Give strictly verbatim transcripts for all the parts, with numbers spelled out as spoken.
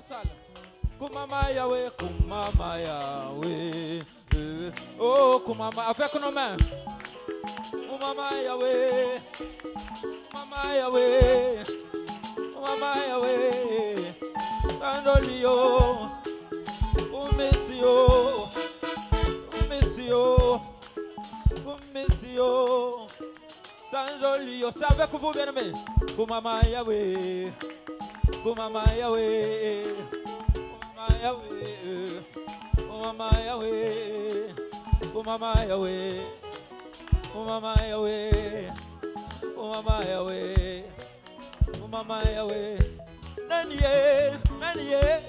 salle. Kumama Yahweh, Kumama Yahweh. Oh, Kumama, avec nos mains. Kumama Yahweh. Kumama Yahweh. Kumama Yahweh. Tandolio. Umetsio. Umetsio. Umetsio. Sanjolio. C'est avec vous, bien-aimés. Kumama Yahweh. Kumama Yahweh. Kumama Yahweh. Kumama Yahweh. Kumama Yahweh. Kumama Yahweh. Kumama Yahweh. Kumama Yahweh. Naniye, naniye.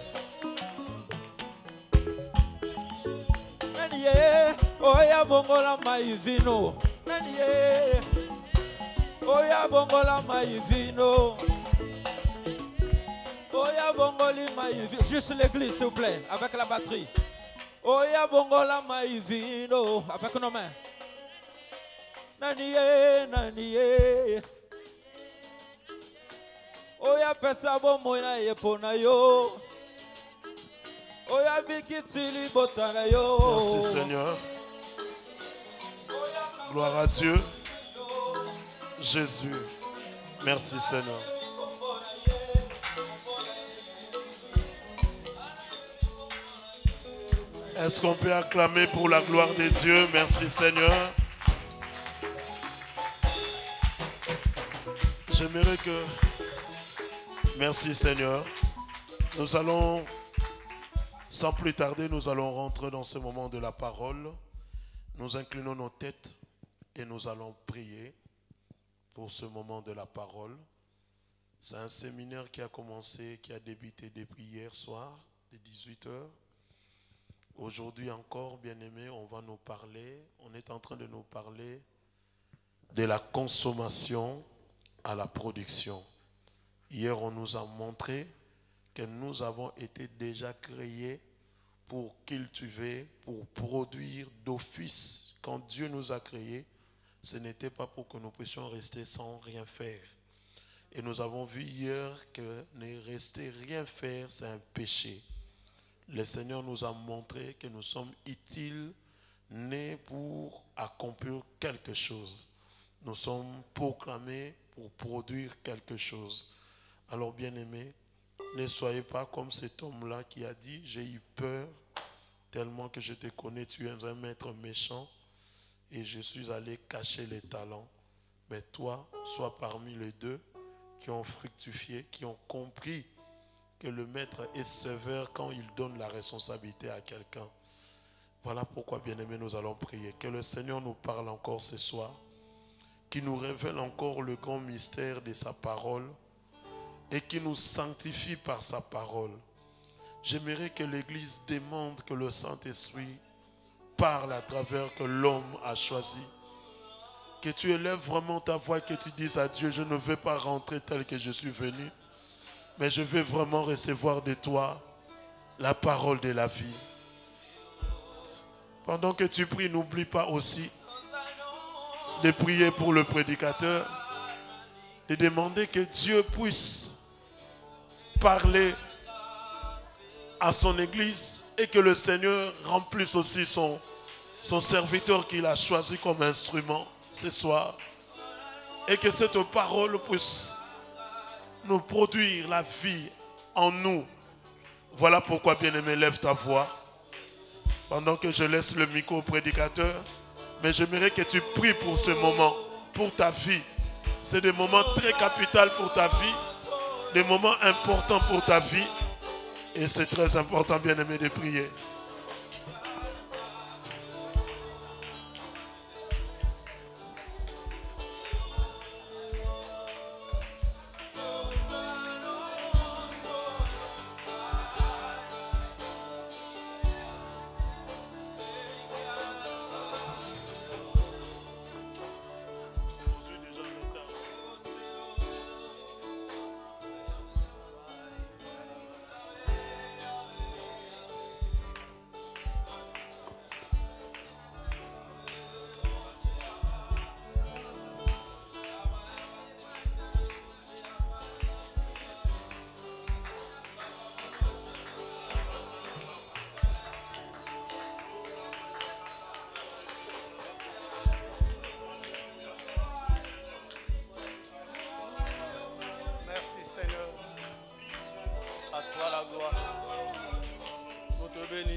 Naniye. Oya bongola maivino. Naniye. Oya bongola maivino. Oya bongoli maivino. Juste l'église, s'il vous plaît, avec la batterie. Oya bongola maivino. Avec nos mains. Naniye, naniye. Oya pesa bomoina yepona yo. Oya bikitili botana yo. Merci Seigneur. Gloire à Dieu. Jésus. Merci Seigneur. Est-ce qu'on peut acclamer pour la gloire de Dieu? Merci Seigneur. J'aimerais que... Merci Seigneur. Nous allons, sans plus tarder, nous allons rentrer dans ce moment de la parole. Nous inclinons nos têtes et nous allons prier pour ce moment de la parole. C'est un séminaire qui a commencé, qui a débuté depuis hier soir, de dix-huit heures. Aujourd'hui encore, bien-aimés, on va nous parler, on est en train de nous parler de la consommation à la production. Hier, on nous a montré que nous avons été déjà créés pour cultiver, pour produire d'office. Quand Dieu nous a créés, ce n'était pas pour que nous puissions rester sans rien faire. Et nous avons vu hier que ne rester rien faire, c'est un péché. Le Seigneur nous a montré que nous sommes utiles, nés pour accomplir quelque chose. Nous sommes proclamés pour produire quelque chose. Alors bien-aimés, ne soyez pas comme cet homme-là qui a dit « J'ai eu peur tellement que je te connais, tu es un maître méchant et je suis allé cacher les talents. » Mais toi, sois parmi les deux qui ont fructifié, qui ont compris que le maître est sévère quand il donne la responsabilité à quelqu'un. Voilà pourquoi, bien-aimés, nous allons prier. Que le Seigneur nous parle encore ce soir, qui nous révèle encore le grand mystère de sa parole, et qui nous sanctifie par sa parole. J'aimerais que l'Église demande que le Saint-Esprit parle à travers que l'homme a choisi. Que tu élèves vraiment ta voix, que tu dises à Dieu, je ne veux pas rentrer tel que je suis venu, mais je veux vraiment recevoir de toi la parole de la vie. Pendant que tu pries, n'oublie pas aussi de prier pour le prédicateur, de demander que Dieu puisse parler à son église et que le Seigneur remplisse aussi son, son serviteur qu'il a choisi comme instrument ce soir. Et que cette parole puisse nous produire la vie en nous. Voilà pourquoi, bien-aimé, lève ta voix. Pendant que je laisse le micro au prédicateur, mais j'aimerais que tu pries pour ce moment, pour ta vie. C'est des moments très capitaux pour ta vie, des moments importants pour ta vie. Et c'est très important, bien-aimé, de prier.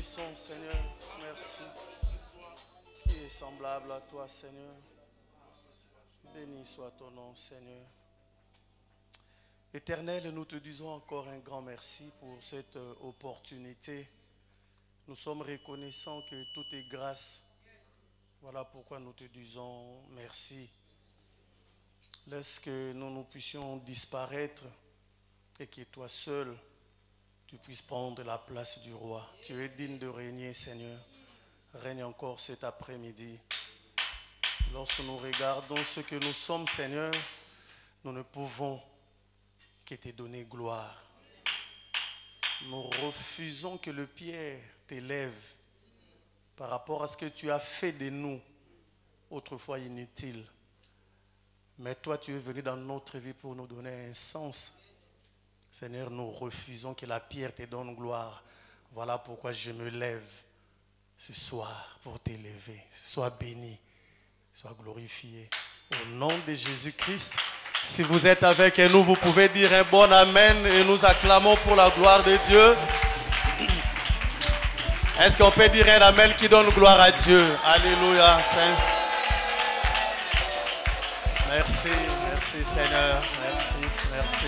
bénissons, Seigneur. Merci. Qui est semblable à toi, Seigneur? Béni soit ton nom, Seigneur. Éternel, nous te disons encore un grand merci pour cette opportunité. Nous sommes reconnaissants que tout est grâce. Voilà pourquoi nous te disons merci. Laisse que nous nous puissions disparaître et que toi seul, tu puisses prendre la place du roi. Tu es digne de régner, Seigneur. Règne encore cet après-midi. Lorsque nous regardons ce que nous sommes, Seigneur, nous ne pouvons que te donner gloire. Nous refusons que le pierre t'élève par rapport à ce que tu as fait de nous autrefois inutile. Mais toi, tu es venu dans notre vie pour nous donner un sens. Seigneur, nous refusons que la pierre te donne gloire. Voilà pourquoi je me lève ce soir pour t'élever. Sois béni, sois glorifié. Au nom de Jésus-Christ, si vous êtes avec nous, vous pouvez dire un bon amen et nous acclamons pour la gloire de Dieu. Est-ce qu'on peut dire un amen qui donne gloire à Dieu? Alléluia, Saint. Merci, merci Seigneur, merci, merci.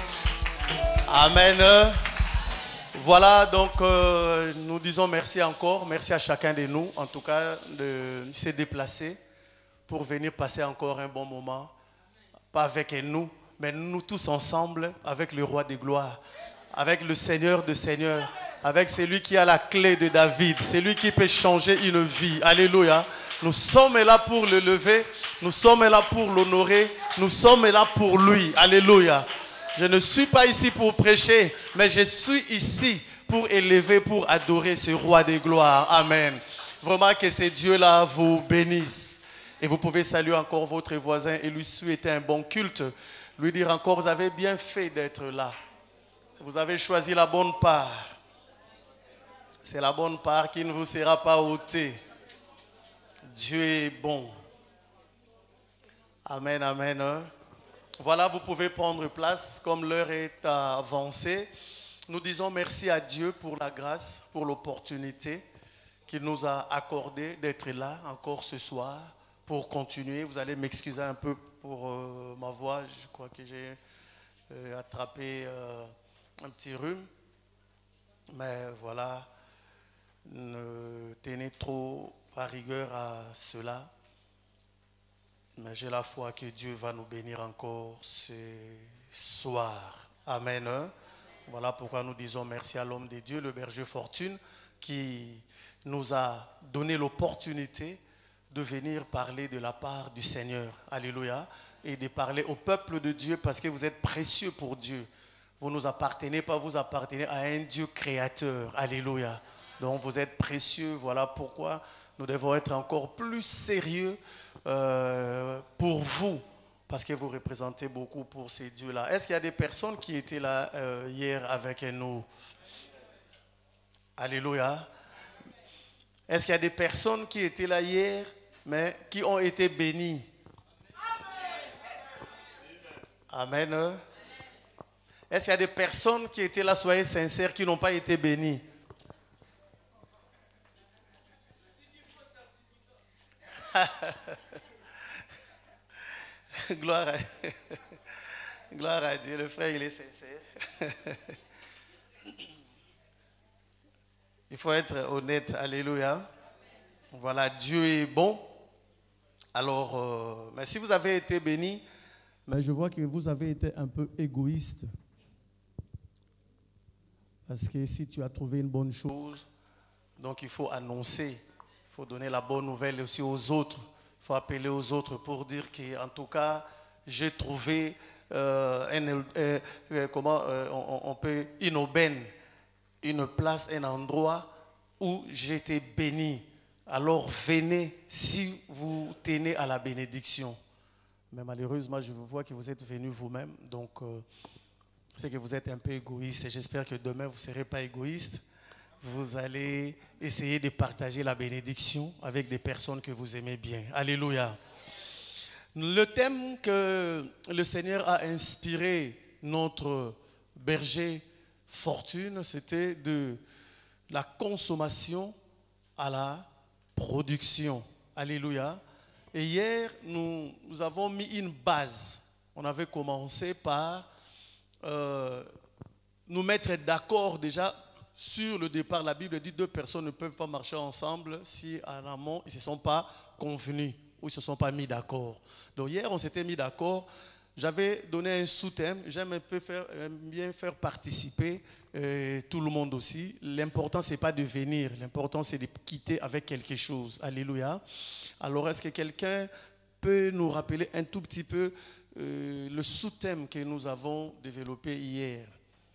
Amen. Voilà, donc euh, nous disons merci encore, merci à chacun de nous, en tout cas, de se déplacer pour venir passer encore un bon moment. Pas avec nous, mais nous tous ensemble, avec le roi des gloires, avec le Seigneur de Seigneurs, avec celui qui a la clé de David, celui qui peut changer une vie. Alléluia. Nous sommes là pour le lever, nous sommes là pour l'honorer, nous sommes là pour lui. Alléluia. Je ne suis pas ici pour prêcher, mais je suis ici pour élever, pour adorer ce roi des gloires. Amen. Vraiment que ces dieux-là vous bénissent. Et vous pouvez saluer encore votre voisin et lui souhaiter un bon culte. Lui dire encore, vous avez bien fait d'être là. Vous avez choisi la bonne part. C'est la bonne part qui ne vous sera pas ôtée. Dieu est bon. Amen, amen. Voilà, vous pouvez prendre place comme l'heure est avancée. Nous disons merci à Dieu pour la grâce, pour l'opportunité qu'il nous a accordée d'être là encore ce soir pour continuer. Vous allez m'excuser un peu pour euh, ma voix. Je crois que j'ai euh, attrapé euh, un petit rhume. Mais voilà, ne tenez trop à rigueur à cela. Mais j'ai la foi que Dieu va nous bénir encore ce soir. Amen. Voilà pourquoi nous disons merci à l'homme de Dieu, le berger Fortune, qui nous a donné l'opportunité de venir parler de la part du Seigneur. Alléluia. Et de parler au peuple de Dieu parce que vous êtes précieux pour Dieu. Vous ne nous appartenez pas, vous appartenez à un Dieu créateur. Alléluia. Donc vous êtes précieux. Voilà pourquoi nous devons être encore plus sérieux euh, pour vous. Parce que vous représentez beaucoup pour ces dieux-là. Est-ce qu'il y a des personnes qui étaient là euh, hier avec nous? Alléluia. Est-ce qu'il y a des personnes qui étaient là hier, mais qui ont été bénies? Amen. Est-ce qu'il y a des personnes qui étaient là, soyez sincères, qui n'ont pas été bénies? Gloire à... Gloire à Dieu, le frère il est sincère. Il faut être honnête, alléluia. Voilà, Dieu est bon. Alors, euh, mais si vous avez été béni, mais je vois que vous avez été un peu égoïste. Parce que si tu as trouvé une bonne chose, donc il faut annoncer, il faut donner la bonne nouvelle aussi aux autres. Il faut appeler aux autres pour dire qu'en tout cas, j'ai trouvé euh, un, euh, euh, comment euh, on, on peut, une aubaine, une place, un endroit où j'étais béni. Alors venez si vous tenez à la bénédiction. Mais malheureusement, je vous vois que vous êtes venus vous-même. Donc, euh, c'est que vous êtes un peu égoïste. Et j'espère que demain, vous ne serez pas égoïste. Vous allez essayer de partager la bénédiction avec des personnes que vous aimez bien. Alléluia. Le thème que le Seigneur a inspiré notre berger Fortune, c'était de la consommation à la production. Alléluia. Et hier, nous, nous avons mis une base. On avait commencé par euh, nous mettre d'accord déjà sur le départ. La Bible dit deux personnes ne peuvent pas marcher ensemble si en amont ils ne se sont pas convenus ou ils ne se sont pas mis d'accord. Donc hier, on s'était mis d'accord. J'avais donné un sous-thème. J'aime un peu faire, bien faire participer euh, tout le monde aussi. L'important, ce n'est pas de venir. L'important, c'est de quitter avec quelque chose. Alléluia. Alors, est-ce que quelqu'un peut nous rappeler un tout petit peu euh, le sous-thème que nous avons développé hier?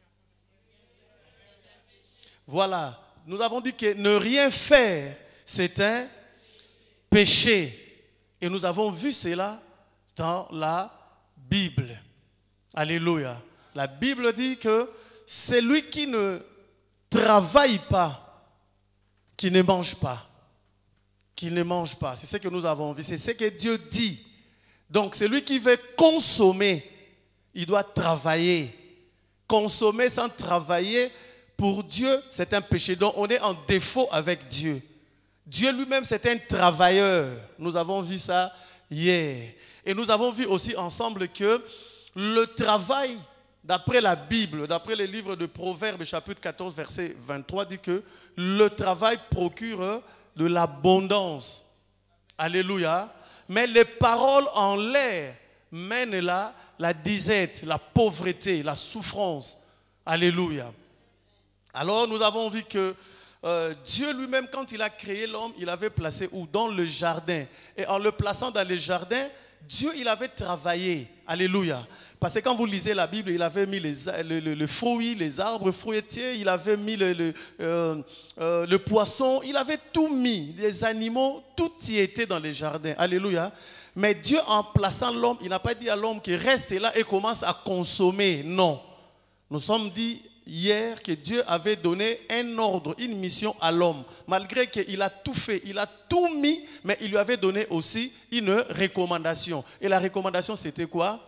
Voilà. Nous avons dit que ne rien faire, c'est un péché. Et nous avons vu cela dans la Bible. Alléluia. La Bible dit que celui qui ne travaille pas, qui ne mange pas, qui ne mange pas. C'est ce que nous avons vu. C'est ce que Dieu dit. Donc celui qui veut consommer, il doit travailler. Consommer sans travailler, pour Dieu, c'est un péché. Donc on est en défaut avec Dieu. Dieu lui-même, c'est un travailleur. Nous avons vu ça hier. Et nous avons vu aussi ensemble que le travail, d'après la Bible, d'après les livres de Proverbes, chapitre quatorze, verset vingt-trois, dit que le travail procure de l'abondance. Alléluia. Mais les paroles en l'air mènent la, la disette, la pauvreté, la souffrance. Alléluia. Alors nous avons vu que Euh, Dieu lui-même, quand il a créé l'homme, il avait placé où? Dans le jardin. Et en le plaçant dans le jardin, Dieu, il avait travaillé. Alléluia. Parce que quand vous lisez la Bible, il avait mis les, le, le, le fruit, les arbres fruitiers, il avait mis le, le, euh, euh, le poisson, il avait tout mis, les animaux, tout y était dans les jardins. Alléluia. Mais Dieu, en plaçant l'homme, il n'a pas dit à l'homme qu'il reste là et commence à consommer. Non. Nous sommes dit hier que Dieu avait donné un ordre, une mission à l'homme. Malgré qu'il a tout fait, il a tout mis, mais il lui avait donné aussi une recommandation. Et la recommandation, c'était quoi?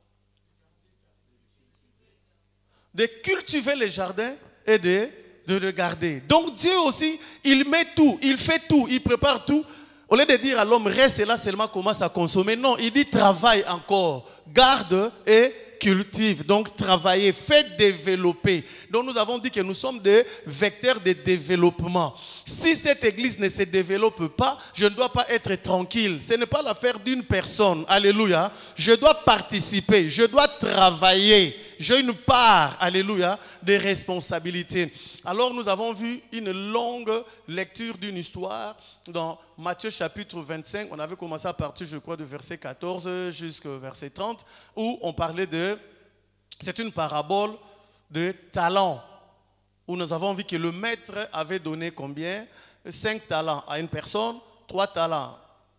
De cultiver les jardins et de, de le garder. Donc Dieu aussi, il met tout, il fait tout, il prépare tout. Au lieu de dire à l'homme, reste là seulement, commence à consommer. Non, il dit travaille encore, garde et cultive, donc travailler, fait développer. Donc nous avons dit que nous sommes des vecteurs de développement. Si cette église ne se développe pas, je ne dois pas être tranquille. Ce n'est pas l'affaire d'une personne. Alléluia. Je dois participer, je dois travailler. J'ai une part, alléluia, de responsabilité. Alors nous avons vu une longue lecture d'une histoire dans Matthieu chapitre vingt-cinq. On avait commencé à partir, je crois, de verset quatorze jusqu'au verset trente, où on parlait de... C'est une parabole de talents, où nous avons vu que le maître avait donné combien? Cinq talents à une personne, trois talents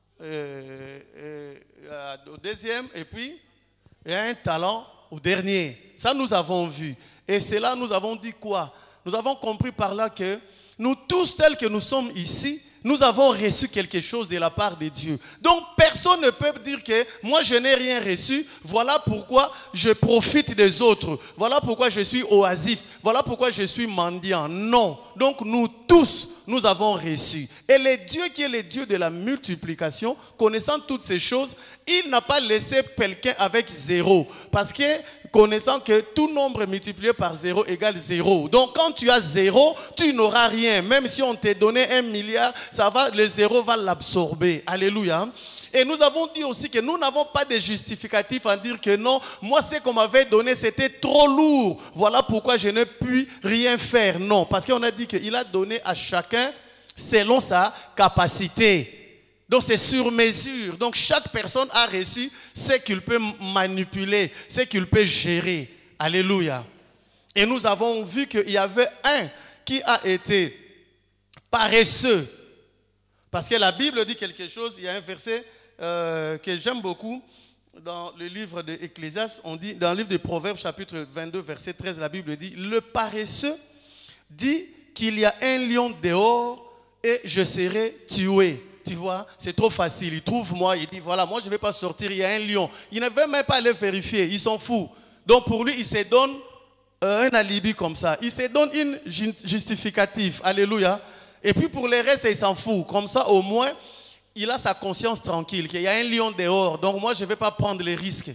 euh, euh, au deuxième, et puis et un talent au dernier. Ça, nous avons vu. Et c'est là, nous avons dit quoi? Nous avons compris par là que nous tous, tels que nous sommes ici, nous avons reçu quelque chose de la part de Dieu. Donc, personne ne peut dire que moi, je n'ai rien reçu. Voilà pourquoi je profite des autres. Voilà pourquoi je suis oisif. Voilà pourquoi je suis mendiant. Non. Donc, nous tous, nous avons reçu. Et le Dieu qui est le Dieu de la multiplication, connaissant toutes ces choses, il n'a pas laissé quelqu'un avec zéro. Parce que, connaissant que tout nombre multiplié par zéro égale zéro. Donc, quand tu as zéro, tu n'auras rien. Même si on t'a donné un milliard, ça va, le zéro va l'absorber. Alléluia. Et nous avons dit aussi que nous n'avons pas de justificatif à dire que non, moi ce qu'on m'avait donné c'était trop lourd. Voilà pourquoi je n'ai pu rien faire. Non, parce qu'on a dit qu'il a donné à chacun selon sa capacité. Donc c'est sur mesure. Donc chaque personne a reçu ce qu'il peut manipuler, ce qu'il peut gérer. Alléluia. Et nous avons vu qu'il y avait un qui a été paresseux. Parce que la Bible dit quelque chose, il y a un verset euh, que j'aime beaucoup dans le livre d'Ecclésiaste, on dit, dans le livre de Proverbes, chapitre vingt-deux, verset treize, la Bible dit, le paresseux dit qu'il y a un lion dehors et je serai tué. Tu vois, c'est trop facile. Il trouve moi, il dit, voilà, moi je ne vais pas sortir, il y a un lion. Il ne veut même pas aller vérifier, il s'en fout. Donc pour lui, il se donne euh, un alibi comme ça. Il se donne une justificatif. Alléluia. Et puis pour les restes, il s'en fout. Comme ça, au moins, il a sa conscience tranquille, qu'il y a un lion dehors. Donc moi, je ne vais pas prendre les risques.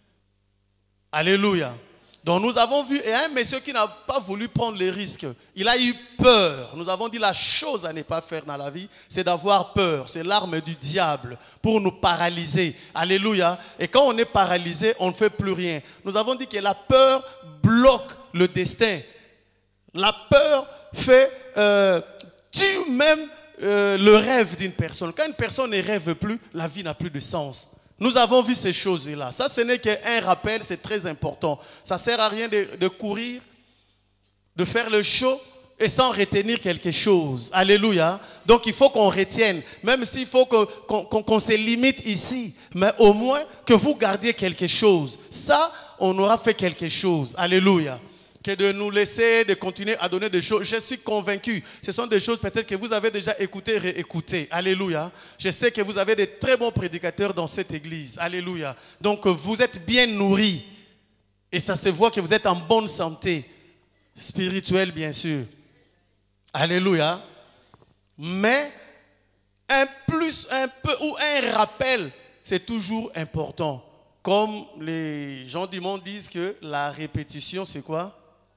Alléluia. Donc nous avons vu un monsieur qui n'a pas voulu prendre les risques. Il a eu peur. Nous avons dit la chose à ne pas faire dans la vie, c'est d'avoir peur. C'est l'arme du diable pour nous paralyser. Alléluia. Et quand on est paralysé, on ne fait plus rien. Nous avons dit que la peur bloque le destin. La peur fait, euh, tue même euh, le rêve d'une personne. Quand une personne ne rêve plus, la vie n'a plus de sens. Nous avons vu ces choses-là. Ça, ce n'est qu'un rappel, c'est très important. Ça ne sert à rien de, de courir, de faire le show et sans retenir quelque chose. Alléluia. Donc, il faut qu'on retienne, même s'il faut qu'on qu'on, qu'on se limite ici, mais au moins que vous gardiez quelque chose. Ça, on aura fait quelque chose. Alléluia. Que de nous laisser, de continuer à donner des choses. Je suis convaincu. Ce sont des choses peut-être que vous avez déjà écoutées, réécoutées. Alléluia. Je sais que vous avez de très bons prédicateurs dans cette église. Alléluia. Donc vous êtes bien nourris. Et ça se voit que vous êtes en bonne santé. Spirituelle, bien sûr. Alléluia. Mais un plus, un peu, ou un rappel, c'est toujours important. Comme les gens du monde disent que la répétition, c'est quoi?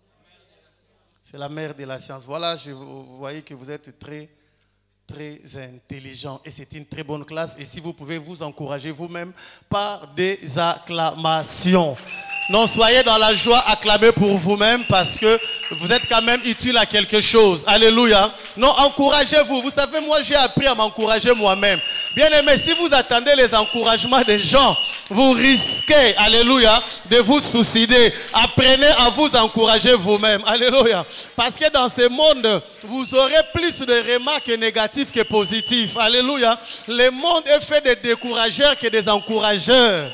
C'est la mère de la science. Voilà, je, vous voyez que vous êtes très, très intelligent. Et c'est une très bonne classe. Et si vous pouvez vous encourager vous-même par des acclamations. Non, soyez dans la joie, acclamez pour vous-même parce que vous êtes quand même utile à quelque chose. Alléluia. Non, encouragez-vous. Vous savez, moi, j'ai appris à m'encourager moi-même. Bien aimé, si vous attendez les encouragements des gens, vous risquez, alléluia, de vous suicider. Apprenez à vous encourager vous-même. Alléluia. Parce que dans ce monde, vous aurez plus de remarques négatives que positives. Alléluia. Le monde est fait de décourageurs que des encourageurs.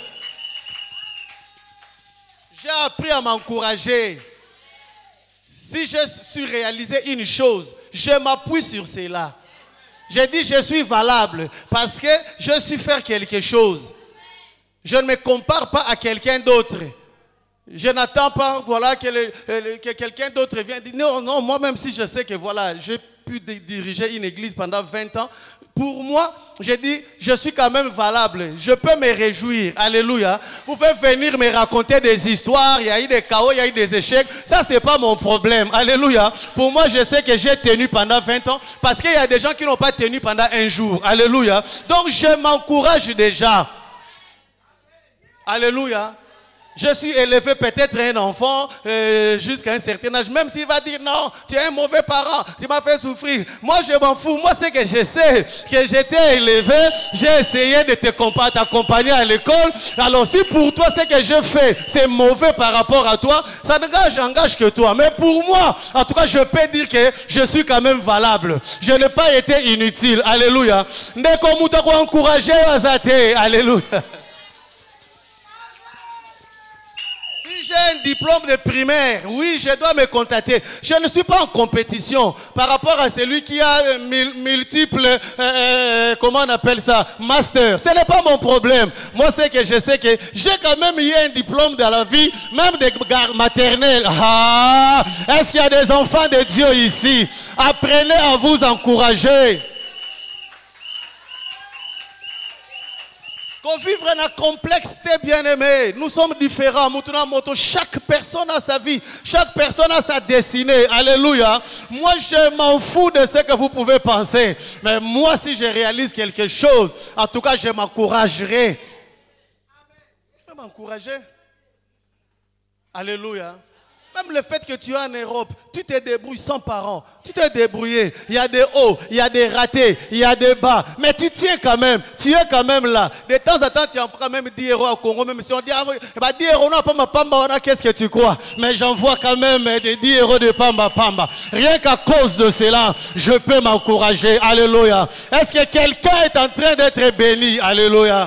J'ai appris à m'encourager. Si je suis réalisé une chose, je m'appuie sur cela. Je dis je suis valable parce que je suis faire quelque chose. Je ne me compare pas à quelqu'un d'autre. Je n'attends pas voilà, que, le, que quelqu'un d'autre vienne dire non, non, moi-même si je sais que voilà, j'ai pu diriger une église pendant vingt ans, pour moi, je dis, je suis quand même valable. Je peux me réjouir. Alléluia. Vous pouvez venir me raconter des histoires. Il y a eu des chaos, il y a eu des échecs. Ça, ce n'est pas mon problème. Alléluia. Pour moi, je sais que j'ai tenu pendant vingt ans parce qu'il y a des gens qui n'ont pas tenu pendant un jour. Alléluia. Donc, je m'encourage déjà. Alléluia. Je suis élevé peut-être un enfant euh, jusqu'à un certain âge. Même s'il va dire non, tu es un mauvais parent, tu m'as fait souffrir. Moi, je m'en fous. Moi, c'est que je sais que j'étais élevé. J'ai essayé de t'accompagner à l'école. Alors, si pour toi, ce que je fais, c'est mauvais par rapport à toi, ça n'engage engage que toi. Mais pour moi, en tout cas, je peux dire que je suis quand même valable. Je n'ai pas été inutile. Alléluia. Alléluia. J'ai un diplôme de primaire, oui, je dois me contacter. Je ne suis pas en compétition par rapport à celui qui a multiples, euh, comment on appelle ça, master. Ce n'est pas mon problème. Moi, c'est que je sais que j'ai quand même eu un diplôme dans la vie, même de garde maternelle. Ah, est-ce qu'il y a des enfants de Dieu ici? Apprenez à vous encourager. Qu'on vivre un complexe, bien aimé. Nous sommes différents. Chaque personne a sa vie. Chaque personne a sa destinée. Alléluia. Moi, je m'en fous de ce que vous pouvez penser. Mais moi, si je réalise quelque chose, en tout cas, je m'encouragerai. Je vais m'encourager. Alléluia. Même le fait que tu es en Europe, tu te débrouilles sans parents. Tu t'es débrouillé. Il y a des hauts, il y a des ratés, il y a des bas. Mais tu tiens quand même. Tu es quand même là. De temps en temps, tu envoies quand même dix euros au Congo. Même si on dit, ah, bah, dix euros, non, pamba, pamba, qu'est-ce que tu crois? Mais j'envoie quand même des dix euros de pamba, pamba. Rien qu'à cause de cela, je peux m'encourager. Alléluia. Est-ce que quelqu'un est en train d'être béni? Alléluia.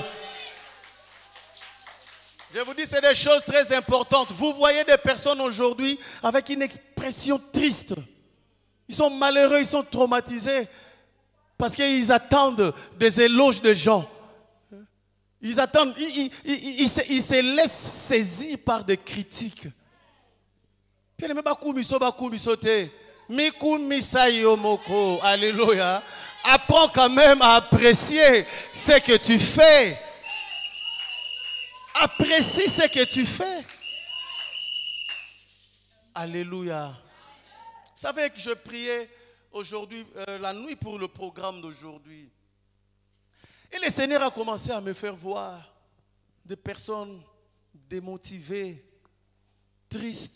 Je vous dis, c'est des choses très importantes. Vous voyez des personnes aujourd'hui avec une expression triste. Ils sont malheureux, ils sont traumatisés parce qu'ils attendent des éloges de gens. Ils attendent, ils, ils, ils, ils, se, ils se laissent saisir par des critiques. Bien-aimé, bakou miso, bakou miso te. Mikou misa yomoko. Alléluia. Apprends quand même à apprécier ce que tu fais. Apprécie ce que tu fais. Alléluia. Vous savez que je priais aujourd'hui, euh, la nuit pour le programme d'aujourd'hui. Et le Seigneur a commencé à me faire voir des personnes démotivées, tristes,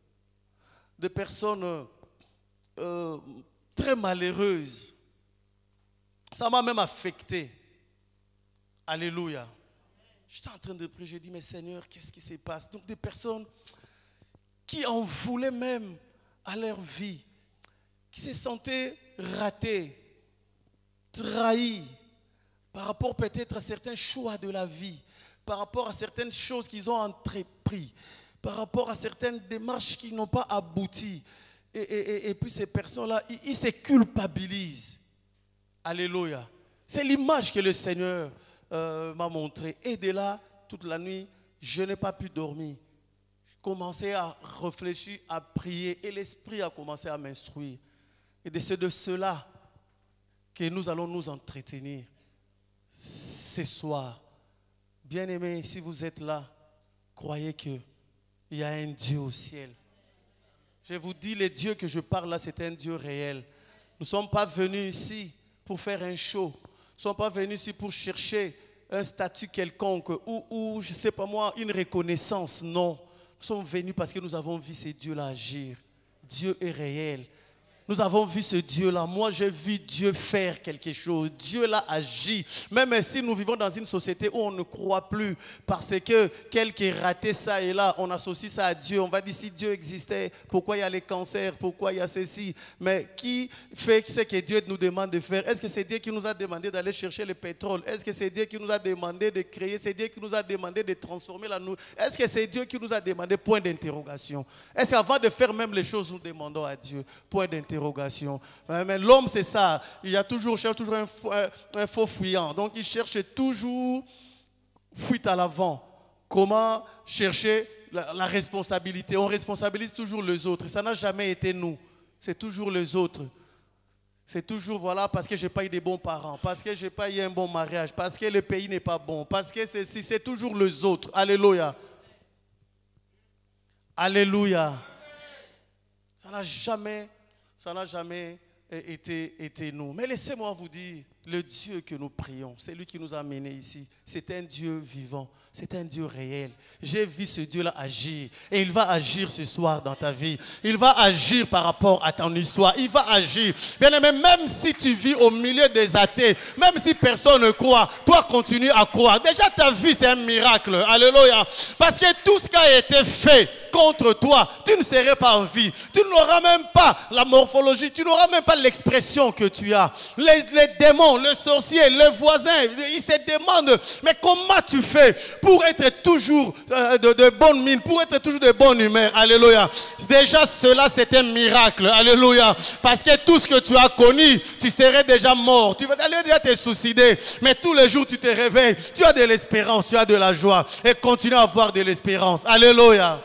des personnes euh, très malheureuses. Ça m'a même affecté. Alléluia. J'étais en train de prier, j'ai dit, mais Seigneur, qu'est-ce qui se passe? Donc des personnes qui en voulaient même à leur vie, qui se sentaient ratées, trahies, par rapport peut-être à certains choix de la vie, par rapport à certaines choses qu'ils ont entrepris, par rapport à certaines démarches qui n'ont pas abouti. Et, et, et, et puis ces personnes-là, ils, ils se culpabilisent. Alléluia. C'est l'image que le Seigneur euh, m'a montrée. Et de là, toute la nuit, je n'ai pas pu dormir. J'ai commencé à réfléchir, à prier, et l'Esprit a commencé à m'instruire. Et c'est de cela que nous allons nous entretenir ce soir. Bien-aimés, si vous êtes là, croyez qu'il y a un Dieu au ciel. Je vous dis, le Dieu que je parle là, c'est un Dieu réel. Nous ne sommes pas venus ici pour faire un show. Nous ne sommes pas venus ici pour chercher un statut quelconque ou, ou je ne sais pas moi, une reconnaissance. Non. Nous sommes venus parce que nous avons vu ce Dieu-là agir. Dieu est réel. Nous avons vu ce Dieu-là. Moi, j'ai vu Dieu faire quelque chose. Dieu l'a agi. Même si nous vivons dans une société où on ne croit plus parce que quelqu'un raté ça et là, on associe ça à Dieu. On va dire si Dieu existait, pourquoi il y a les cancers, pourquoi il y a ceci. Mais qui fait ce que Dieu nous demande de faire? Est-ce que c'est Dieu qui nous a demandé d'aller chercher le pétrole? Est-ce que c'est Dieu qui nous a demandé de créer? C'est Dieu qui nous a demandé de transformer la nourriture? Est-ce que c'est Dieu qui nous a demandé? Point d'interrogation. Est-ce qu'avant de faire même les choses, nous demandons à Dieu? Point d'interrogation. Mais l'homme, c'est ça. Il y a toujours, cherche toujours un faux, un faux fuyant. Donc, il cherche toujours fuite à l'avant. Comment chercher la, la responsabilité? On responsabilise toujours les autres. Ça n'a jamais été nous. C'est toujours les autres. C'est toujours, voilà, parce que je n'ai pas eu des bons parents, parce que je n'ai pas eu un bon mariage, parce que le pays n'est pas bon, parce que c'est, c'est toujours les autres. Alléluia. Alléluia. Ça n'a jamais... Ça n'a jamais été, été nous. Mais laissez-moi vous dire, le Dieu que nous prions, c'est lui qui nous a menés ici. C'est un Dieu vivant, c'est un Dieu réel. J'ai vu ce Dieu-là agir et il va agir ce soir dans ta vie. Il va agir par rapport à ton histoire. Il va agir. Bien aimé, même si tu vis au milieu des athées, même si personne ne croit, toi continue à croire. Déjà ta vie c'est un miracle. Alléluia. Parce que tout ce qui a été fait contre toi, tu ne serais pas en vie. Tu n'auras même pas la morphologie, tu n'auras même pas l'expression que tu as. Les, les démons, le sorcier, le voisin, ils se demandent, mais comment tu fais pour être toujours euh, de, de bonne mine, pour être toujours de bonne humeur? Alléluia. Déjà cela c'est un miracle. Alléluia. Parce que tout ce que tu as connu, tu serais déjà mort. Tu vas aller déjà te suicider. Mais tous les jours tu te réveilles, tu as de l'espérance, tu as de la joie. Et continue à avoir de l'espérance. Alléluia.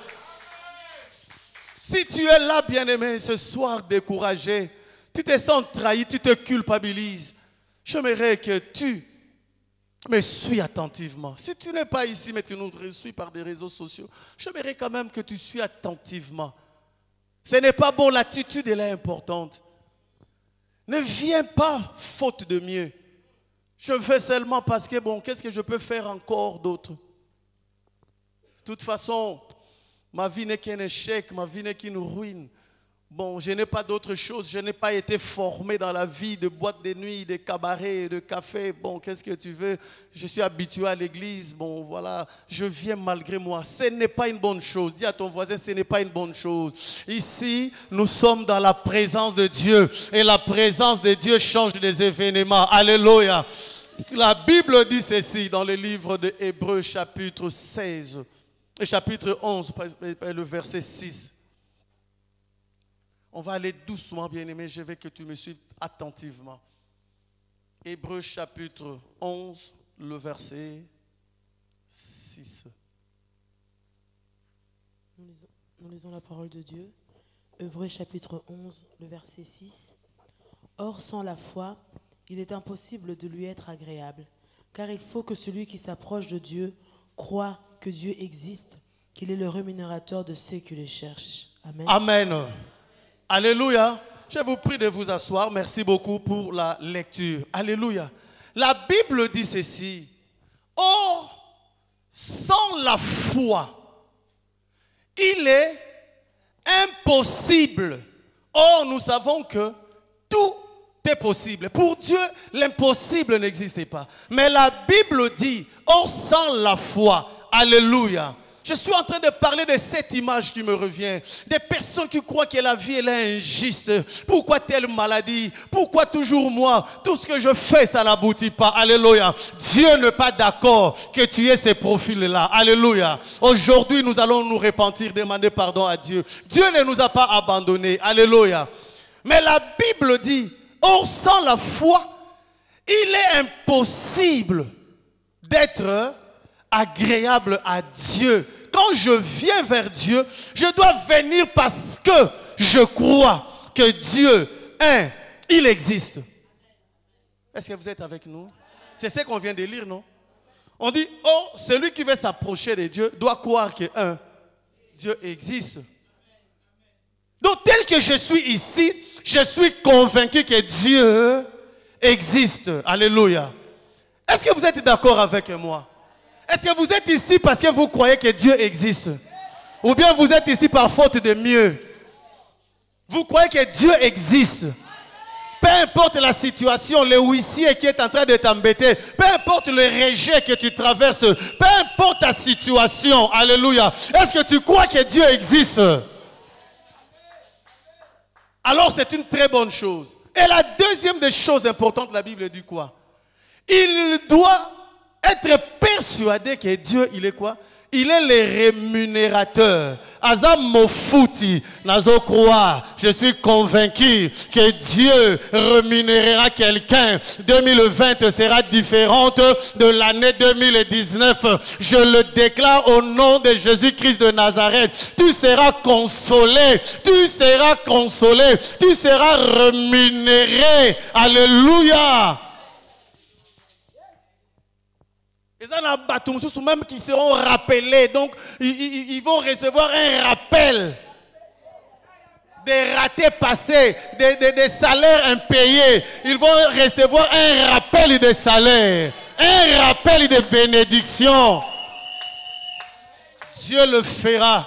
Si tu es là, bien-aimé, ce soir découragé, tu te sens trahi, tu te culpabilises, j'aimerais que tu me suis attentivement. Si tu n'es pas ici, mais tu nous suis par des réseaux sociaux, j'aimerais quand même que tu suis attentivement. Ce n'est pas bon, l'attitude elle est importante. Ne viens pas faute de mieux. Je le fais seulement parce que, bon, qu'est-ce que je peux faire encore d'autre? De toute façon, ma vie n'est qu'un échec, ma vie n'est qu'une ruine. Bon, je n'ai pas d'autre chose, je n'ai pas été formé dans la vie de boîtes de nuit, de cabarets, de cafés. Bon, qu'est-ce que tu veux? Je suis habitué à l'église, bon, voilà, je viens malgré moi. Ce n'est pas une bonne chose. Dis à ton voisin, ce n'est pas une bonne chose. Ici, nous sommes dans la présence de Dieu et la présence de Dieu change les événements. Alléluia. La Bible dit ceci dans le livre de Hébreux chapitre seize. Chapitre onze, le verset six. On va aller doucement, bien-aimé. Je veux que tu me suives attentivement. Hébreux chapitre onze, le verset six. Nous lisons, nous lisons la parole de Dieu. Hébreux chapitre onze, le verset six. Or, sans la foi, il est impossible de lui être agréable, car il faut que celui qui s'approche de Dieu croit que Dieu existe, qu'il est le rémunérateur de ceux qui le cherchent. Amen. Amen. Alléluia. Je vous prie de vous asseoir. Merci beaucoup pour la lecture. Alléluia. La Bible dit ceci. Or, sans la foi, il est impossible. Or, nous savons que tout est possible. Pour Dieu, l'impossible n'existe pas. Mais la Bible dit, or, sans la foi, alléluia. Je suis en train de parler de cette image qui me revient. Des personnes qui croient que la vie elle est injuste. Pourquoi telle maladie? Pourquoi toujours moi? Tout ce que je fais, ça n'aboutit pas. Alléluia. Dieu n'est pas d'accord que tu aies ces profils-là. Alléluia. Aujourd'hui, nous allons nous repentir, demander pardon à Dieu. Dieu ne nous a pas abandonnés. Alléluia. Mais la Bible dit, or sans la foi, il est impossible d'être agréable à Dieu. Quand je viens vers Dieu, je dois venir parce que je crois que Dieu, un, il existe. Est-ce que vous êtes avec nous? C'est ce qu'on vient de lire, non? On dit, oh, celui qui veut s'approcher de Dieu doit croire que, un, Dieu existe. Donc, tel que je suis ici, je suis convaincu que Dieu existe. Alléluia. Est-ce que vous êtes d'accord avec moi? Est-ce que vous êtes ici parce que vous croyez que Dieu existe? Ou bien vous êtes ici par faute de mieux? Vous croyez que Dieu existe? Peu importe la situation, le huissier qui est en train de t'embêter, peu importe le rejet que tu traverses, peu importe ta situation, alléluia. Est-ce que tu crois que Dieu existe? Alors c'est une très bonne chose. Et la deuxième des choses importantes, la Bible dit quoi? Il doit être persuadé que Dieu, il est quoi? Il est le rémunérateur. Azam Mofuti, nazo croire. Je suis convaincu que Dieu rémunérera quelqu'un. deux mille vingt sera différente de l'année deux mille dix-neuf. Je le déclare au nom de Jésus-Christ de Nazareth. Tu seras consolé. Tu seras consolé. Tu seras rémunéré. Alléluia. Les gens même qui seront rappelés, donc ils, ils, ils vont recevoir un rappel des ratés passés, des, des, des salaires impayés. Ils vont recevoir un rappel des salaires, un rappel de bénédiction. Dieu le fera.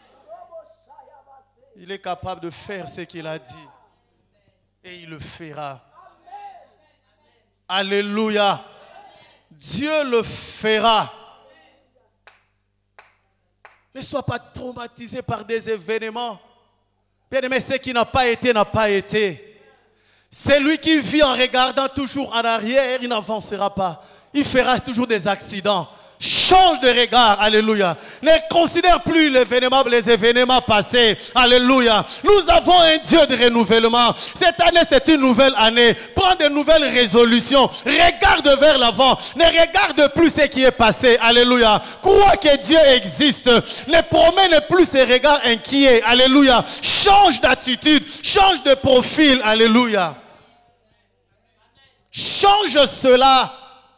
Il est capable de faire ce qu'il a dit. Et il le fera. Alléluia. Dieu le fera. Ne sois pas traumatisé par des événements. Bien-aimé, ce qui n'a pas été, n'a pas été. Celui qui vit en regardant toujours en arrière, il n'avancera pas. Il fera toujours des accidents. Change de regard, alléluia. Ne considère plus l'événement, les événements passés, alléluia. Nous avons un Dieu de renouvellement. Cette année, c'est une nouvelle année. Prends de nouvelles résolutions. Regarde vers l'avant. Ne regarde plus ce qui est passé, alléluia. Crois que Dieu existe. Ne promène plus ces regards inquiets, alléluia. Change d'attitude, change de profil, alléluia. Change cela.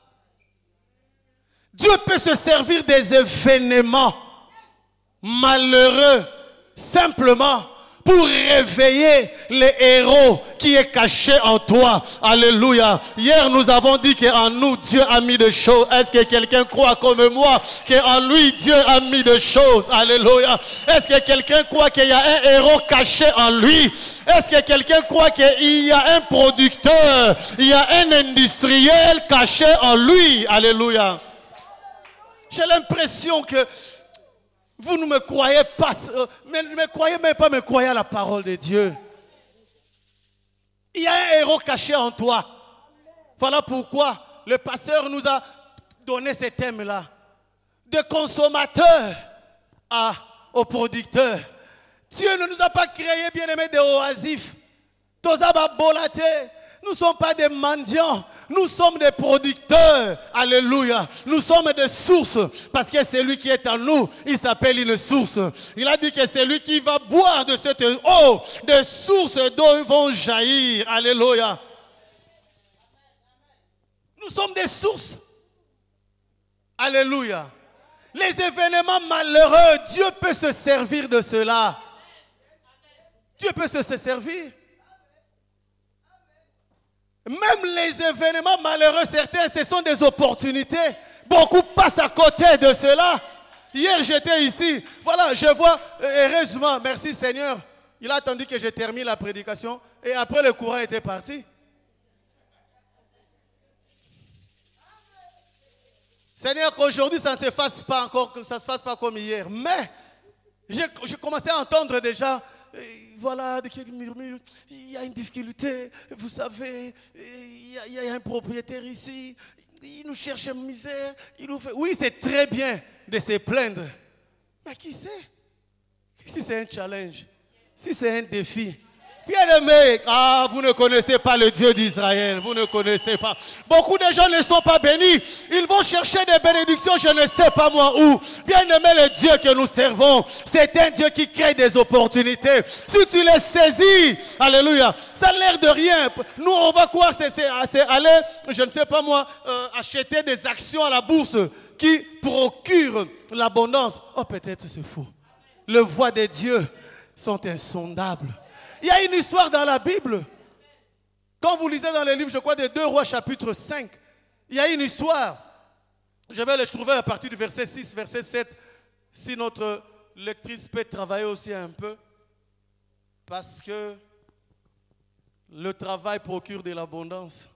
Dieu peut se servir des événements malheureux simplement pour réveiller les héros qui est caché en toi. Alléluia. Hier, nous avons dit qu'en nous, Dieu a mis des choses. Est-ce que quelqu'un croit comme moi qu'en lui, Dieu a mis des choses? Alléluia. Est-ce que quelqu'un croit qu'il y a un héros caché en lui? Est-ce que quelqu'un croit qu'il y a un producteur, il y a un industriel caché en lui? Alléluia. J'ai l'impression que vous ne me croyez pas, mais ne me croyez même pas, me croyez à la parole de Dieu. Il y a un héros caché en toi. Voilà pourquoi le pasteur nous a donné ce thème-là. De consommateur à, au producteur. Dieu ne nous a pas créé, bien aimé, des oasifs. Tozaba bolate. Nous ne sommes pas des mendiants, nous sommes des producteurs. Alléluia. Nous sommes des sources parce que celui qui est en nous, il s'appelle une source. Il a dit que c'est lui qui va boire de cette eau, des sources d'eau vont jaillir. Alléluia. Nous sommes des sources. Alléluia. Les événements malheureux, Dieu peut se servir de cela. Dieu peut se servir. Même les événements malheureux, certains, ce sont des opportunités. Beaucoup passent à côté de cela. Hier, j'étais ici. Voilà, je vois, heureusement, merci Seigneur. Il a attendu que je termine la prédication. Et après, le courant était parti. Seigneur, qu'aujourd'hui, ça ne se fasse pas encore, que ça ne se fasse pas comme hier. Mais, j'ai commencé à entendre déjà, voilà, des murmures, il y a une difficulté, vous savez, il y a, il y a un propriétaire ici, il nous cherche une misère, il nous fait... Oui, c'est très bien de se plaindre. Mais qui sait? Si c'est un challenge, si c'est un défi, bien-aimés, ah, vous ne connaissez pas le Dieu d'Israël, vous ne connaissez pas. Beaucoup de gens ne sont pas bénis. Ils vont chercher des bénédictions, je ne sais pas moi où. Bien-aimé, le Dieu que nous servons, c'est un Dieu qui crée des opportunités. Si tu les saisis, alléluia, ça n'a l'air de rien. Nous, on va quoi? C'est aller, je ne sais pas moi, euh, acheter des actions à la bourse qui procurent l'abondance. Oh, peut-être c'est faux. Les voies de Dieu sont insondables. Il y a une histoire dans la Bible. Quand vous lisez dans le livre, je crois, de deux Rois, chapitre cinq, il y a une histoire. Je vais le trouver à partir du verset six, verset sept, si notre lectrice peut travailler aussi un peu. Parce que le travail procure de l'abondance.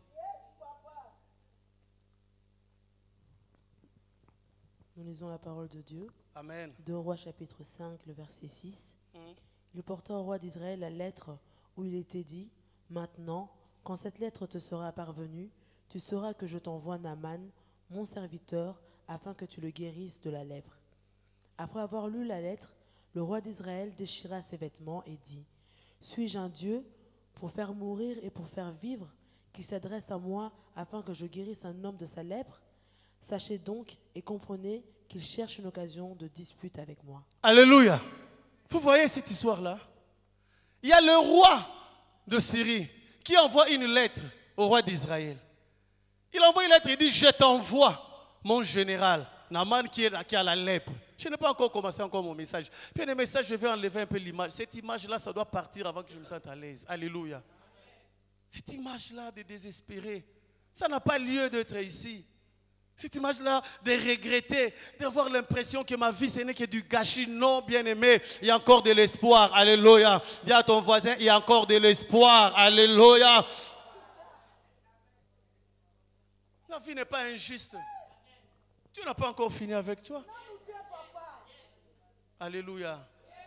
Nous lisons la parole de Dieu. Amen. deux Rois, chapitre cinq, le verset six. Mm. Il porta au roi d'Israël la lettre où il était dit, « Maintenant, quand cette lettre te sera parvenue, tu sauras que je t'envoie Naaman, mon serviteur, afin que tu le guérisses de la lèpre. » Après avoir lu la lettre, le roi d'Israël déchira ses vêtements et dit, « Suis-je un Dieu pour faire mourir et pour faire vivre, qui s'adresse à moi afin que je guérisse un homme de sa lèpre? Sachez donc et comprenez qu'il cherche une occasion de dispute avec moi. » Alléluia. Vous voyez cette histoire-là? Il y a le roi de Syrie qui envoie une lettre au roi d'Israël. Il envoie une lettre et dit, je t'envoie mon général, Naaman qui, est, qui a la lèpre. Je n'ai pas encore commencé encore mon message. Puis le message, je vais enlever un peu l'image. Cette image-là, ça doit partir avant que je me sente à l'aise. Alléluia. Cette image-là de désespéré, ça n'a pas lieu d'être ici. Cette image-là de regretter, d'avoir l'impression que ma vie, ce n'est que du gâchis. Non, bien-aimé, il y a encore de l'espoir. Alléluia. Dis à ton voisin, il y a encore de l'espoir. Alléluia. La vie n'est pas injuste. Dieu n'a pas encore fini avec toi. Alléluia.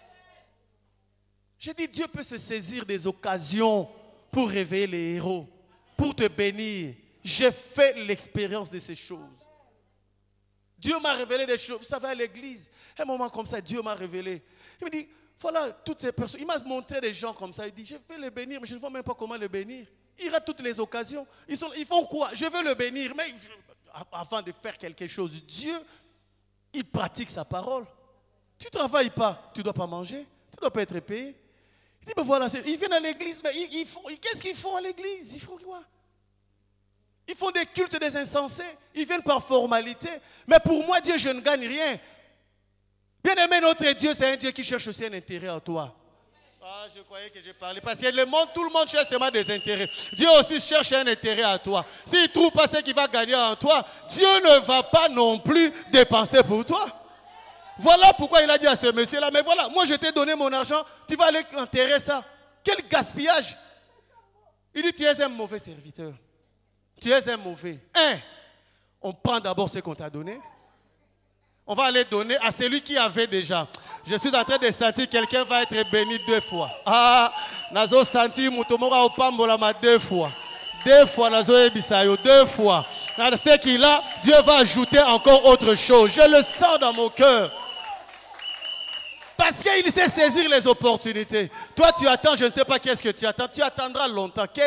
J'ai dit, Dieu peut se saisir des occasions pour réveiller les héros, pour te bénir. J'ai fait l'expérience de ces choses. Dieu m'a révélé des choses. Vous savez, à l'église, un moment comme ça, Dieu m'a révélé. Il me dit, voilà, toutes ces personnes. Il m'a montré des gens comme ça. Il dit, je vais les bénir, mais je ne vois même pas comment les bénir. Il rate toutes les occasions. Ils, sont, ils font quoi? Je veux le bénir, mais je, avant de faire quelque chose, Dieu, il pratique sa parole. Tu ne travailles pas, tu ne dois pas manger, tu ne dois pas être payé. Il dit, mais voilà, ils viennent à l'église, mais ils, ils font, qu'est-ce qu'ils font à l'église? Ils font quoi? Ils font des cultes des insensés. Ils viennent par formalité. Mais pour moi, Dieu, je ne gagne rien. Bien aimé, notre Dieu, c'est un Dieu qui cherche aussi un intérêt en toi. Ah, je croyais que je parlais. Parce que le monde, tout le monde cherche seulement des intérêts. Dieu aussi cherche un intérêt à toi. S'il ne trouve pas ce qu'il va gagner en toi, Dieu ne va pas non plus dépenser pour toi. Voilà pourquoi il a dit à ce monsieur-là, mais voilà, moi je t'ai donné mon argent, tu vas aller enterrer ça. Quel gaspillage. Il dit, tu es un mauvais serviteur. Tu es un mauvais. Un, on prend d'abord ce qu'on t'a donné. On va aller donner à celui qui avait déjà. Je suis en train de sentir quelqu'un va être béni deux fois. Ah, nazo senti mutomora opambolama deux fois. Deux fois, nazo ebisayo, deux fois. Dans ce qu'il a, Dieu va ajouter encore autre chose. Je le sens dans mon cœur. Parce Parce qu'il sait saisir les opportunités. Toi, tu attends, je ne sais pas qu'est-ce que tu attends. Tu attendras longtemps. J'ai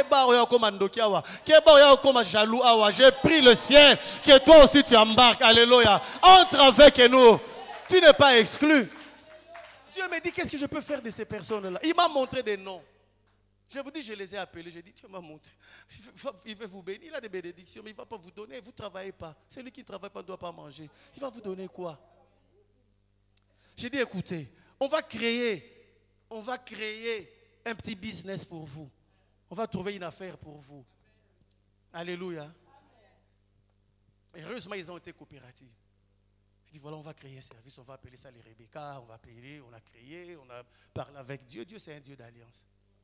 pris le ciel, que toi aussi tu embarques. Alléluia. Entre avec nous. Tu n'es pas exclu. Dieu me dit, qu'est-ce que je peux faire de ces personnes-là? Il m'a montré des noms. Je vous dis, je les ai appelés. J'ai dit, Dieu m'a montré. Il veut vous bénir. Il a des bénédictions, mais il ne va pas vous donner. Vous ne travaillez pas. Celui qui ne travaille pas ne doit pas manger. Il va vous donner quoi? J'ai dit, écoutez, on va créer, on va créer un petit business pour vous. On va trouver une affaire pour vous. Alléluia. Heureusement, ils ont été coopératifs. Je dis, voilà, on va créer un service, on va appeler ça les Rebecca, on va payer, on a créé, on a parlé avec Dieu. Dieu, c'est un Dieu d'alliance.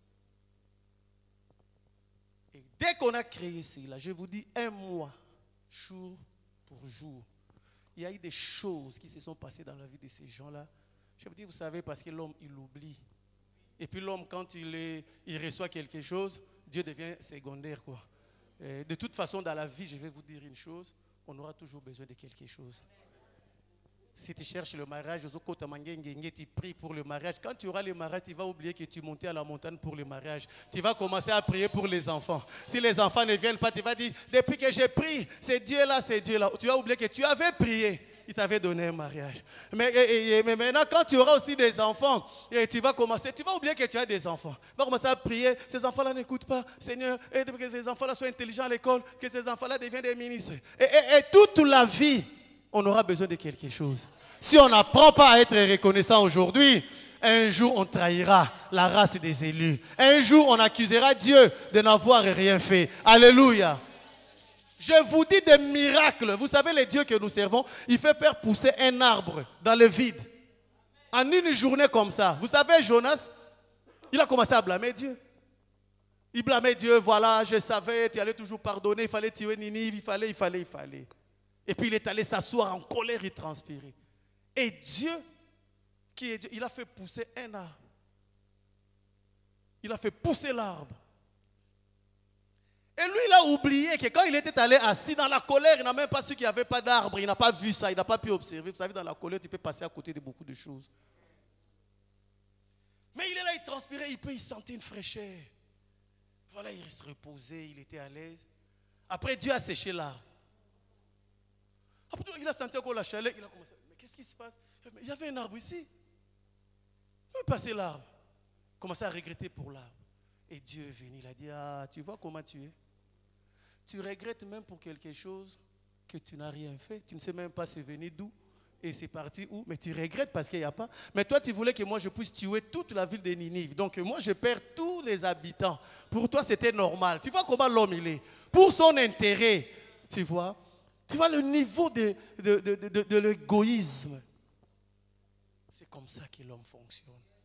Et dès qu'on a créé cela, je vous dis, un mois, jour pour jour, il y a eu des choses qui se sont passées dans la vie de ces gens-là. Je vous dis, vous savez, parce que l'homme, il oublie. Et puis l'homme, quand il, est, il reçoit quelque chose, Dieu devient secondaire, quoi. Et de toute façon, dans la vie, je vais vous dire une chose, on aura toujours besoin de quelque chose. Si tu cherches le mariage, tu pries pour le mariage. Quand tu auras le mariage, tu vas oublier que tu montais à la montagne pour le mariage. Tu vas commencer à prier pour les enfants. Si les enfants ne viennent pas, tu vas dire, depuis que j'ai prié, c'est Dieu là, c'est Dieu là. Tu vas oublier que tu avais prié. Il t'avait donné un mariage. Mais, et, et, mais maintenant, quand tu auras aussi des enfants, et tu vas commencer, tu vas oublier que tu as des enfants. Tu vas commencer à prier. Ces enfants-là n'écoutent pas. Seigneur, aide que ces enfants-là soient intelligents à l'école, que ces enfants-là deviennent des ministres. Et, et, et toute la vie, on aura besoin de quelque chose. Si on n'apprend pas à être reconnaissant aujourd'hui, un jour on trahira la race des élus. Un jour on accusera Dieu de n'avoir rien fait. Alléluia. Je vous dis des miracles. Vous savez, les dieux que nous servons, il fait faire pousser un arbre dans le vide. En une journée comme ça. Vous savez, Jonas, il a commencé à blâmer Dieu. Il blâmait Dieu, voilà, je savais, tu allais toujours pardonner, il fallait tuer Ninive, il fallait, il fallait, il fallait. Et puis il est allé s'asseoir en colère et transpirer. Et Dieu, qui est Dieu, il a fait pousser un arbre. Il a fait pousser l'arbre. Et lui, il a oublié que quand il était allé assis dans la colère, il n'a même pas su qu'il n'y avait pas d'arbre. Il n'a pas vu ça, il n'a pas pu observer. Vous savez, dans la colère, tu peux passer à côté de beaucoup de choses. Mais il est là, il transpirait, il peut y sentir une fraîcheur. Voilà, il se reposait, il était à l'aise. Après, Dieu a séché l'arbre. Après, il a senti encore la chaleur, il a commencé. Mais qu'est-ce qui se passe? Il y avait un arbre ici. Où est passé l'arbre? Il a commencé à regretter pour l'arbre. Et Dieu est venu, il a dit, ah, tu vois comment tu es? Tu regrettes même pour quelque chose que tu n'as rien fait. Tu ne sais même pas c'est venu d'où et c'est parti où. Mais tu regrettes parce qu'il n'y a pas. Mais toi, tu voulais que moi, je puisse tuer toute la ville de Ninive. Donc moi, je perds tous les habitants. Pour toi, c'était normal. Tu vois comment l'homme il est. Pour son intérêt, tu vois. Tu vois le niveau de, de, de, de, de, de l'égoïsme. C'est comme ça que l'homme fonctionne.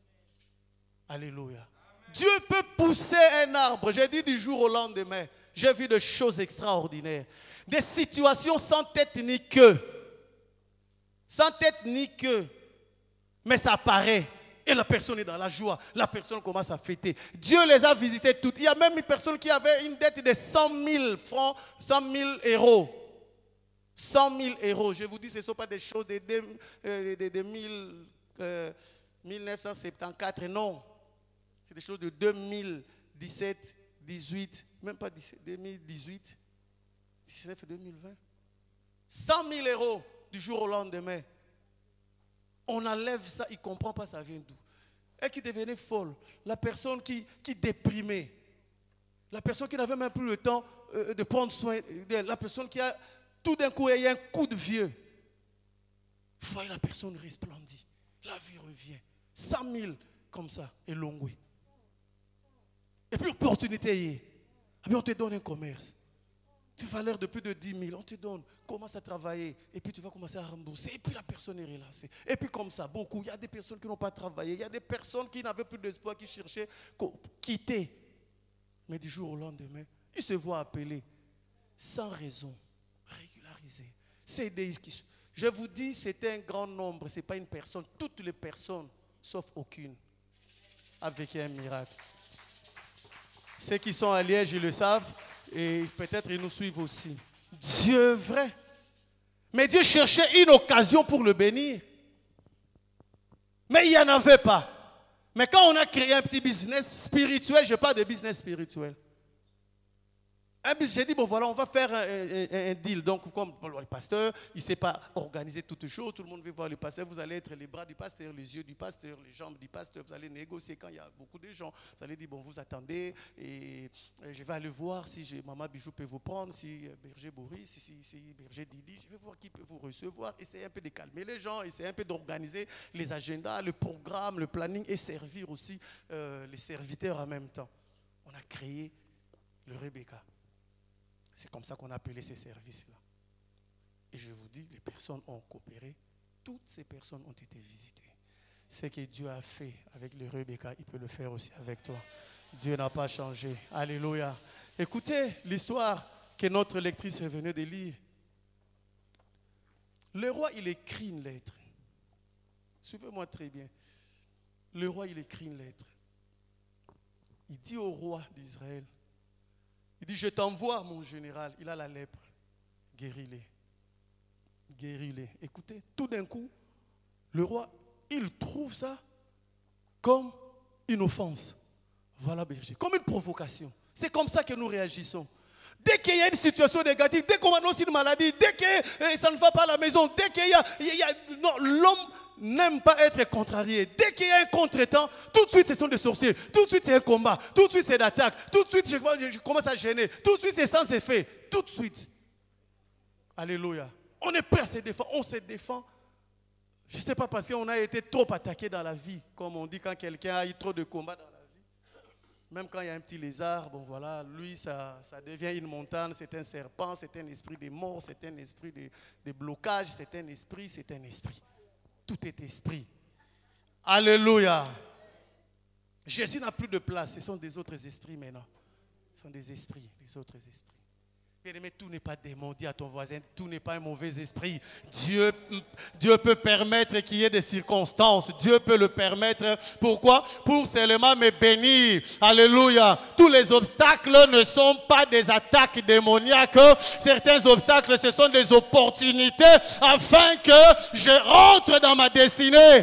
Alléluia. Dieu peut pousser un arbre. J'ai dit du jour au lendemain. J'ai vu des choses extraordinaires. Des situations sans tête ni queue. Sans tête ni queue. Mais ça apparaît. Et la personne est dans la joie. La personne commence à fêter. Dieu les a visitées toutes. Il y a même une personne qui avait une dette de cent mille francs, cent mille euros. cent mille euros. Je vous dis, ce ne sont pas des choses de, de, de, de, de mille, euh, mille neuf cent soixante-quatorze. Non. C'est des choses de deux mille dix-sept, dix-huit, même pas deux mille dix-huit, dix-neuf, deux mille vingt. cent mille euros du jour au lendemain. On enlève ça, il ne comprend pas ça vient d'où. Elle qui devenait folle, la personne qui, qui déprimait, la personne qui n'avait même plus le temps euh, de prendre soin d'elle, la personne qui a, tout d'un coup, il y a un coup de vieux. Vous voyez, la personne resplendit, la vie revient. cent mille comme ça, et longue. Et puis, opportunité y est. On te donne un commerce. Tu valeur de plus de dix mille. On te donne. Commence à travailler. Et puis, tu vas commencer à rembourser. Et puis, la personne est relaxée. Et puis, comme ça, beaucoup. Il y a des personnes qui n'ont pas travaillé. Il y a des personnes qui n'avaient plus d'espoir, qui cherchaient à quitter. Mais du jour au lendemain, ils se voient appeler sans raison, régularisés. C'est des... Je vous dis, c'était un grand nombre. Ce n'est pas une personne. Toutes les personnes, sauf aucune, avec un miracle. Ceux qui sont à Liège, ils le savent, et peut-être ils nous suivent aussi. Dieu est vrai. Mais Dieu cherchait une occasion pour le bénir. Mais il n'y en avait pas. Mais quand on a créé un petit business spirituel, je parle de business spirituel. J'ai dit, bon voilà, on va faire un, un, un deal. Donc, comme le pasteur, il ne sait pas organiser toutes les choses, tout le monde veut voir le pasteur, vous allez être les bras du pasteur, les yeux du pasteur, les jambes du pasteur, vous allez négocier quand il y a beaucoup de gens. Vous allez dire, bon, vous attendez, et je vais aller voir si Maman Bijou peut vous prendre, si Berger Boris, si, si, si Berger Didi, je vais voir qui peut vous recevoir, essayer un peu de calmer les gens, essayer un peu d'organiser les agendas, le programme, le planning, et servir aussi euh, les serviteurs en même temps. On a créé le Rebecca. C'est comme ça qu'on a appelé ces services-là. Et je vous dis, les personnes ont coopéré. Toutes ces personnes ont été visitées. Ce que Dieu a fait avec le Rebecca, il peut le faire aussi avec toi. Dieu n'a pas changé. Alléluia. Écoutez l'histoire que notre lectrice est venue de lire. Le roi, il écrit une lettre. Suivez-moi très bien. Le roi, il écrit une lettre. Il dit au roi d'Israël, il dit, je t'envoie mon général, il a la lèpre, guéris-les, guéris-les. Écoutez, tout d'un coup, le roi, il trouve ça comme une offense. Voilà, berger, comme une provocation. C'est comme ça que nous réagissons. Dès qu'il y a une situation négative, dès qu'on annonce une maladie, dès que eh, ça ne va pas à la maison, dès qu'il y a... Il y a non, l'homme n'aime pas être contrarié. Dès qu'il y a un contretemps, tout de suite ce sont des sorciers. Tout de suite c'est un combat. Tout de suite c'est l'attaque. Tout de suite je, je commence à gêner. Tout de suite c'est sans effet. Tout de suite. Alléluia. On est prêt à se défendre. On se défend. Je ne sais pas parce qu'on a été trop attaqué dans la vie. Comme on dit quand quelqu'un a eu trop de combats dans la vie. Même quand il y a un petit lézard, bon voilà, lui, ça, ça devient une montagne, c'est un serpent, c'est un esprit de mort, c'est un esprit de, de blocage, c'est un esprit, c'est un esprit. Tout est esprit. Alléluia. Jésus n'a plus de place, ce sont des autres esprits maintenant. Ce sont des esprits, des autres esprits. Bien-aimé, tout n'est pas démon. Dis à ton voisin, tout n'est pas un mauvais esprit. Dieu, Dieu peut permettre qu'il y ait des circonstances. Dieu peut le permettre. Pourquoi? Pour seulement me bénir. Alléluia. Tous les obstacles ne sont pas des attaques démoniaques. Certains obstacles, ce sont des opportunités afin que je rentre dans ma destinée.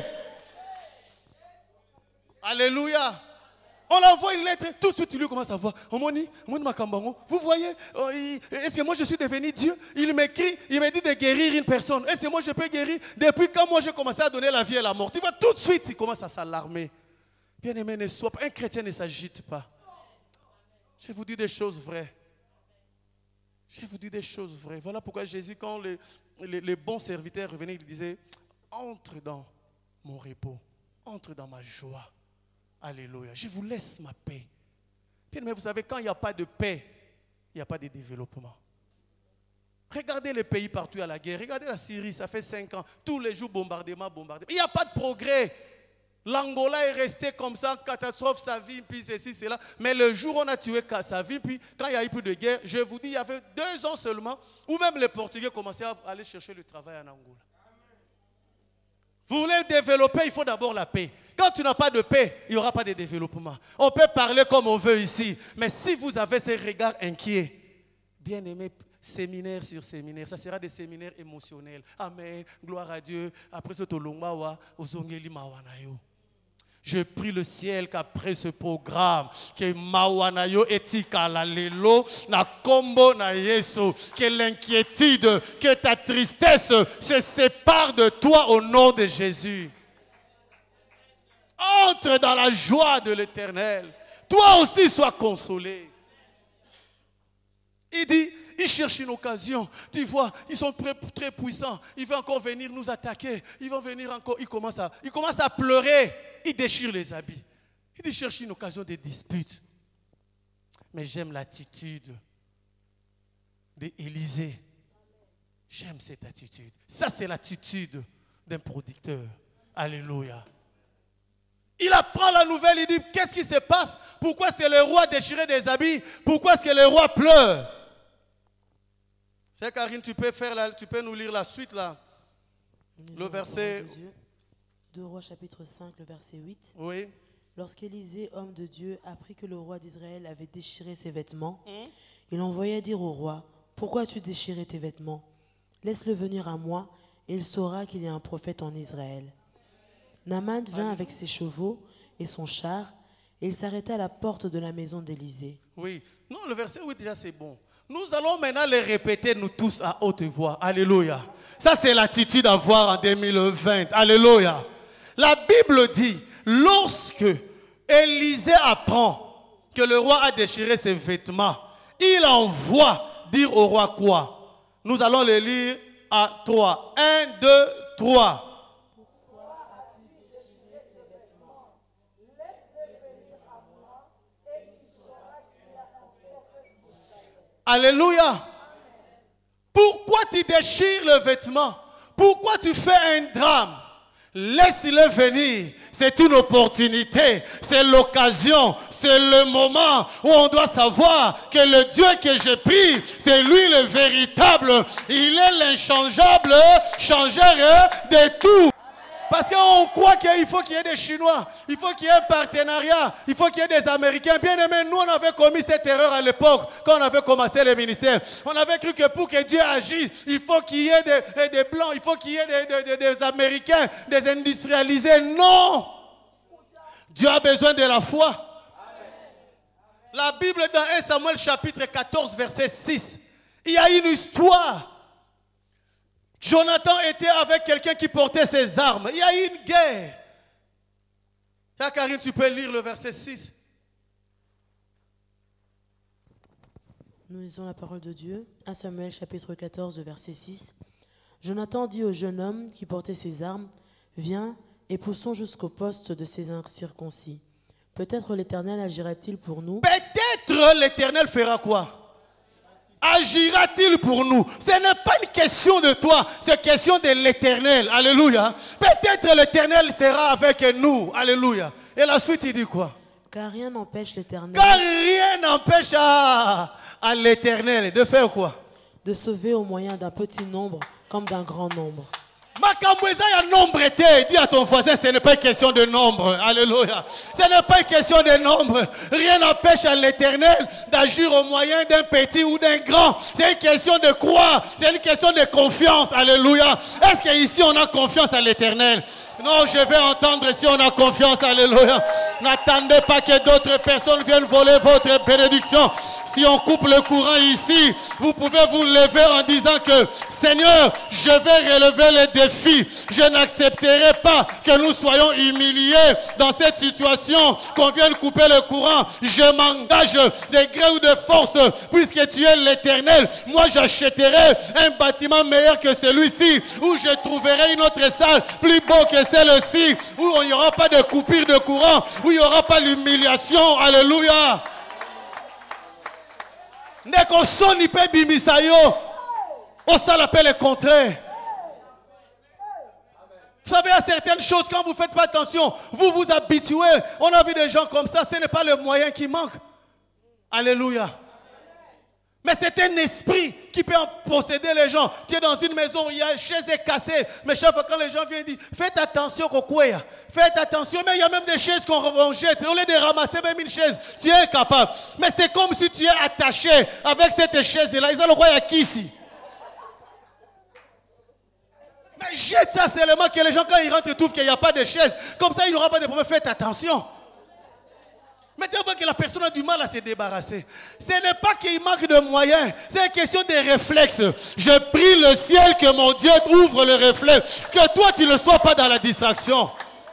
Alléluia. On l'envoie une lettre, tout de suite, il lui commence à voir. Vous voyez, est-ce que moi je suis devenu Dieu? Il m'écrit, il me dit de guérir une personne. Est-ce que moi je peux guérir? Depuis quand moi j'ai commencé à donner la vie et la mort? Tu vois, tout de suite, il commence à s'alarmer. Bien aimé, ne sois pas, un chrétien ne s'agite pas. Je vous dis des choses vraies. Je vous dis des choses vraies. Voilà pourquoi Jésus, quand les, les, les bons serviteurs revenaient, il disait, entre dans mon repos, entre dans ma joie. Alléluia. Je vous laisse ma paix. Bien, mais vous savez, quand il n'y a pas de paix, il n'y a pas de développement. Regardez les pays partout à la guerre. Regardez la Syrie, ça fait cinq ans. Tous les jours, bombardement, bombardement. Il n'y a pas de progrès. L'Angola est resté comme ça, catastrophe, sa vie, puis ceci, cela. Mais le jour où on a tué sa vie, puis quand il n'y a eu plus de guerre, je vous dis, il y avait deux ans seulement, où même les Portugais commençaient à aller chercher le travail en Angola. Vous voulez développer, il faut d'abord la paix. Quand tu n'as pas de paix, il n'y aura pas de développement. On peut parler comme on veut ici, mais si vous avez ces regards inquiets, bien aimé, séminaire sur séminaire, ça sera des séminaires émotionnels. Amen, gloire à Dieu. Après ce tolongwa, ozongeli mawanayo. Je prie le ciel qu'après ce programme, que mawanayo etika la lelo na kombo na yeso, que l'inquiétude, que ta tristesse se sépare de toi au nom de Jésus. Entre dans la joie de l'Éternel. Toi aussi sois consolé. Il dit, ils cherchent une occasion. Tu vois, ils sont très, très puissants. Ils vont encore venir nous attaquer. Ils vont venir encore. Ils commencent à, ils commencent à pleurer. Ils déchirent les habits. Ils cherchent une occasion de dispute. Mais j'aime l'attitude d'Élisée. J'aime cette attitude. Ça, c'est l'attitude d'un producteur. Alléluia. Il apprend la nouvelle, il dit, qu'est-ce qui se passe? Pourquoi c'est le roi déchiré des habits? Pourquoi est-ce que le roi pleure? C'est Karine, tu peux, faire la, tu peux nous lire la suite là. Le verset... deux Rois chapitre cinq, le verset huit. Oui. Lorsqu'Élisée, homme de Dieu, apprit que le roi d'Israël avait déchiré ses vêtements, mmh. il envoya dire au roi, « Pourquoi as-tu déchiré tes vêtements? Laisse-le venir à moi, et il saura qu'il y a un prophète en Israël. » Naaman vint avec ses chevaux et son char, et il s'arrêta à la porte de la maison d'Élisée. Oui. Non, le verset huit déjà c'est bon. Nous allons maintenant les répéter nous tous à haute voix. Alléluia. Ça c'est l'attitude à avoir en deux mille vingt. Alléluia. La Bible dit, lorsque Élisée apprend que le roi a déchiré ses vêtements, il envoie dire au roi quoi? Nous allons le lire à trois. Un, deux, trois. Alléluia. Pourquoi tu déchires le vêtement? Pourquoi tu fais un drame? Laisse-le venir. C'est une opportunité. C'est l'occasion. C'est le moment où on doit savoir que le Dieu que je prie, c'est lui le véritable. Il est l'inchangeable changeur de tout. Parce qu'on croit qu'il faut qu'il y ait des Chinois, il faut qu'il y ait un partenariat, il faut qu'il y ait des Américains. Bien aimé, nous on avait commis cette erreur à l'époque, quand on avait commencé le ministère. On avait cru que pour que Dieu agisse, il faut qu'il y ait des, des Blancs, il faut qu'il y ait des, des, des Américains, des industrialisés. Non! Dieu a besoin de la foi. La Bible dans un Samuel chapitre quatorze, verset six, il y a une histoire. Jonathan était avec quelqu'un qui portait ses armes. Il y a eu une guerre. Là, Karine, tu peux lire le verset six. Nous lisons la parole de Dieu. un Samuel chapitre quatorze, verset six. Jonathan dit au jeune homme qui portait ses armes, « Viens et poussons jusqu'au poste de ces incirconcis. Peut-être l'Éternel agira-t-il pour nous. » Peut-être l'Éternel fera quoi? Agira-t-il pour nous? Ce n'est pas une question de toi, c'est une question de l'Éternel. Alléluia. Peut-être l'Éternel sera avec nous. Alléluia. Et la suite, il dit quoi? Car rien n'empêche l'Éternel. Car rien n'empêche à, à l'Éternel de faire quoi? De sauver au moyen d'un petit nombre comme d'un grand nombre. Makamboueza ya nombre était. Dis à ton voisin, ce n'est pas une question de nombre. Alléluia. Ce n'est pas une question de nombre. Rien n'empêche à l'Éternel d'agir au moyen d'un petit ou d'un grand. C'est une question de croire. C'est une question de confiance. Alléluia. Est-ce qu'ici on a confiance à l'Éternel? Non, je vais entendre si on a confiance. Alléluia. N'attendez pas que d'autres personnes viennent voler votre bénédiction. Si on coupe le courant ici, vous pouvez vous lever en disant que Seigneur, je vais relever les défis. Je n'accepterai pas que nous soyons humiliés dans cette situation, qu'on vienne couper le courant. Je m'engage de gré ou de force, puisque tu es l'Éternel. Moi, j'achèterai un bâtiment meilleur que celui-ci, où je trouverai une autre salle plus beau que celle-ci, où il n'y aura pas de coupure de courant, où il n'y aura pas l'humiliation. Alléluia. Neko soni pe bimisayo. On ça l'appelle le contraire. Vous savez, à certaines choses, quand vous ne faites pas attention, vous vous habituez. On a vu des gens comme ça, ce n'est pas le moyen qui manque. Alléluia. Mais c'est un esprit qui peut en posséder les gens. Tu es dans une maison, il y a une chaise cassée. Mais chaque fois quand les gens viennent dire, faites attention au kouya. Faites attention, mais il y a même des chaises qu'on jette. Au lieu de ramasser même une chaise, tu es incapable. Mais c'est comme si tu es attaché avec cette chaise-là. Ils ont le kouya qui ici? Mais jette ça seulement que les gens, quand ils rentrent, trouvent qu'il n'y a pas de chaise. Comme ça, il n'y aura pas de problème. Faites attention. Maintenant, on voit que la personne a du mal à se débarrasser. Ce n'est pas qu'il manque de moyens, c'est une question de réflexe. Je prie le ciel que mon Dieu ouvre le réflexe, que toi tu ne sois pas dans la distraction.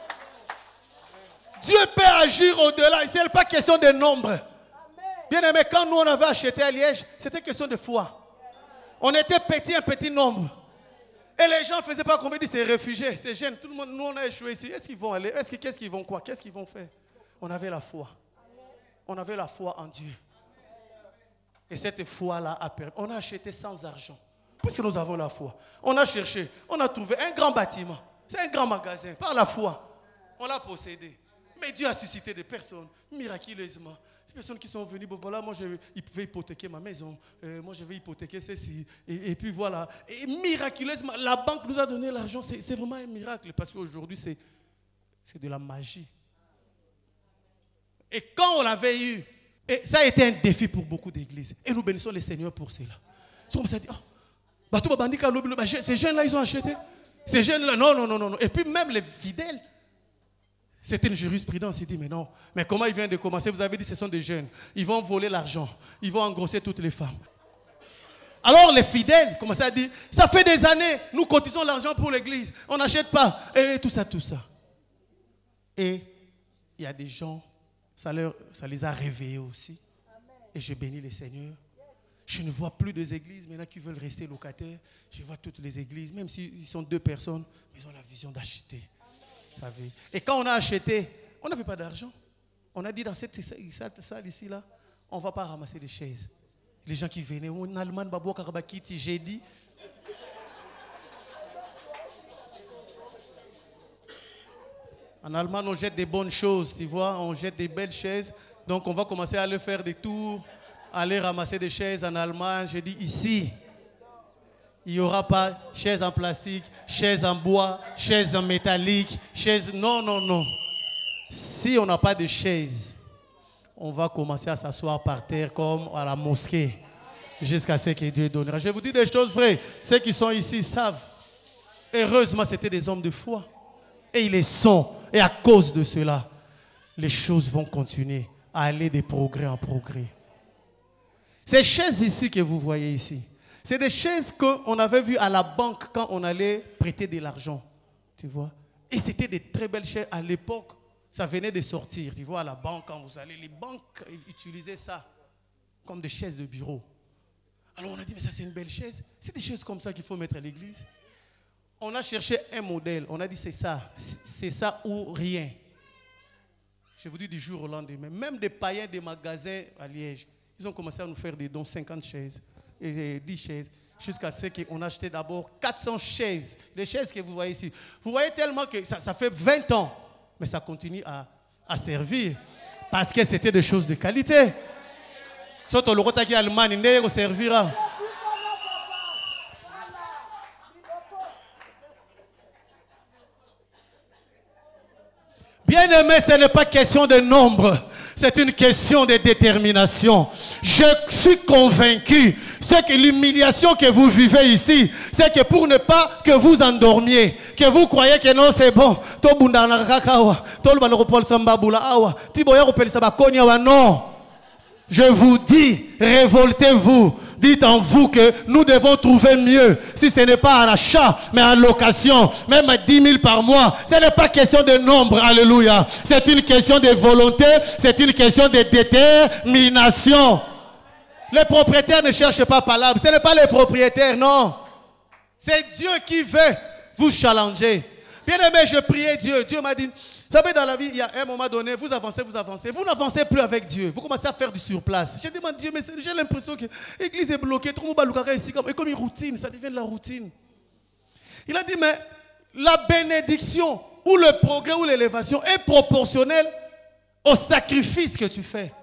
Dieu peut agir au-delà, ce n'est pas question de nombre. Bien aimé, quand nous on avait acheté à Liège, c'était question de foi. On était petit, un petit nombre. Et les gens ne faisaient pas comme on dit, c'est réfugiés, c'est jeunes. Tout le monde, nous on a échoué ici. Est-ce qu'ils vont aller? Est-ce que, qu'est-ce qu'ils vont quoi? Qu'est-ce qu'ils vont faire? On avait la foi. On avait la foi en Dieu. Et cette foi-là a permis. On a acheté sans argent. Puisque nous avons la foi. On a cherché. On a trouvé un grand bâtiment. C'est un grand magasin. Par la foi. On l'a possédé. Mais Dieu a suscité des personnes, miraculeusement. Des personnes qui sont venues. Bon, voilà, moi, je, ils pouvaient hypothéquer ma maison. Euh, moi, je vais hypothéquer ceci. Et, et puis voilà. Et miraculeusement, la banque nous a donné l'argent. C'est, c'est vraiment un miracle. Parce qu'aujourd'hui, c'est, c'est de la magie. Et quand on l'avait eu, et ça a été un défi pour beaucoup d'églises. Et nous bénissons le Seigneur pour cela. On s'est dit, oh, ces jeunes-là, ils ont acheté. Ces jeunes-là, non, non, non, non. Et puis même les fidèles, C'était une jurisprudence. Il dit, mais non. Mais comment il vient de commencer? Vous avez dit, ce sont des jeunes. Ils vont voler l'argent. Ils vont engrosser toutes les femmes. Alors les fidèles commençaient à dire, ça fait des années, nous cotisons l'argent pour l'église. On n'achète pas. Et tout ça, tout ça. Et il y a des gens, ça, leur, ça les a réveillés aussi. Et je bénis le Seigneur. Je ne vois plus des églises maintenant qui veulent rester locataires. Je vois toutes les églises, même s'ils sont deux personnes, mais ils ont la vision d'acheter. Et quand on a acheté, on n'avait pas d'argent. On a dit dans cette salle ici, là, on ne va pas ramasser des chaises. Les gens qui venaient, en Allemagne, Babo Karabakiti, j'ai dit. En Allemagne, on jette des bonnes choses, tu vois, on jette des belles chaises. Donc on va commencer à aller faire des tours, aller ramasser des chaises en Allemagne. J'ai dit ici. Il n'y aura pas chaises en plastique, chaises en bois, chaises en métallique, chaises... Non, non, non. Si on n'a pas de chaises, on va commencer à s'asseoir par terre comme à la mosquée jusqu'à ce que Dieu donnera. Je vous dis des choses vraies. Ceux qui sont ici savent. Heureusement, c'était des hommes de foi. Et ils les sont. Et à cause de cela, les choses vont continuer à aller de progrès en progrès. Ces chaises ici que vous voyez ici, c'est des chaises qu'on avait vues à la banque quand on allait prêter de l'argent. Tu vois? Et c'était des très belles chaises à l'époque. Ça venait de sortir. Tu vois, à la banque, quand vous allez, les banques utilisaient ça comme des chaises de bureau. Alors on a dit, mais ça c'est une belle chaise. C'est des chaises comme ça qu'il faut mettre à l'église. On a cherché un modèle. On a dit, c'est ça. C'est ça ou rien. Je vous dis du jour au lendemain. Même des païens des magasins à Liège, ils ont commencé à nous faire des dons, cinquante chaises. Et dix chaises, jusqu'à ce qu'on a acheté d'abord quatre cents chaises. Les chaises que vous voyez ici. Vous voyez tellement que ça, ça fait vingt ans, mais ça continue à, à servir. Parce que c'était des choses de qualité. Surtout le rota qui est allemand, il ne servira. Bien aimé, ce n'est pas question de nombre. C'est une question de détermination. Je suis convaincu que l'humiliation que vous vivez ici, c'est que pour ne pas que vous endormiez, que vous croyez que non, c'est bon. Non. Je vous dis, révoltez-vous. Dites en vous que nous devons trouver mieux. Si ce n'est pas en achat, mais en location, même à dix mille par mois. Ce n'est pas question de nombre, alléluia. C'est une question de volonté, c'est une question de détermination. Les propriétaires ne cherchent pas palabre. Ce n'est pas les propriétaires, non. C'est Dieu qui veut vous challenger. Bien aimé, je priais Dieu. Dieu m'a dit, vous savez, dans la vie, il y a un moment donné, vous avancez, vous avancez. Vous n'avancez plus avec Dieu. Vous commencez à faire du surplace. J'ai demandé à Dieu, mais j'ai l'impression que l'église est bloquée. Tout le monde est ici, comme une routine. Ça devient de la routine. Il a dit, mais la bénédiction ou le progrès ou l'élévation est proportionnelle au sacrifice que tu fais.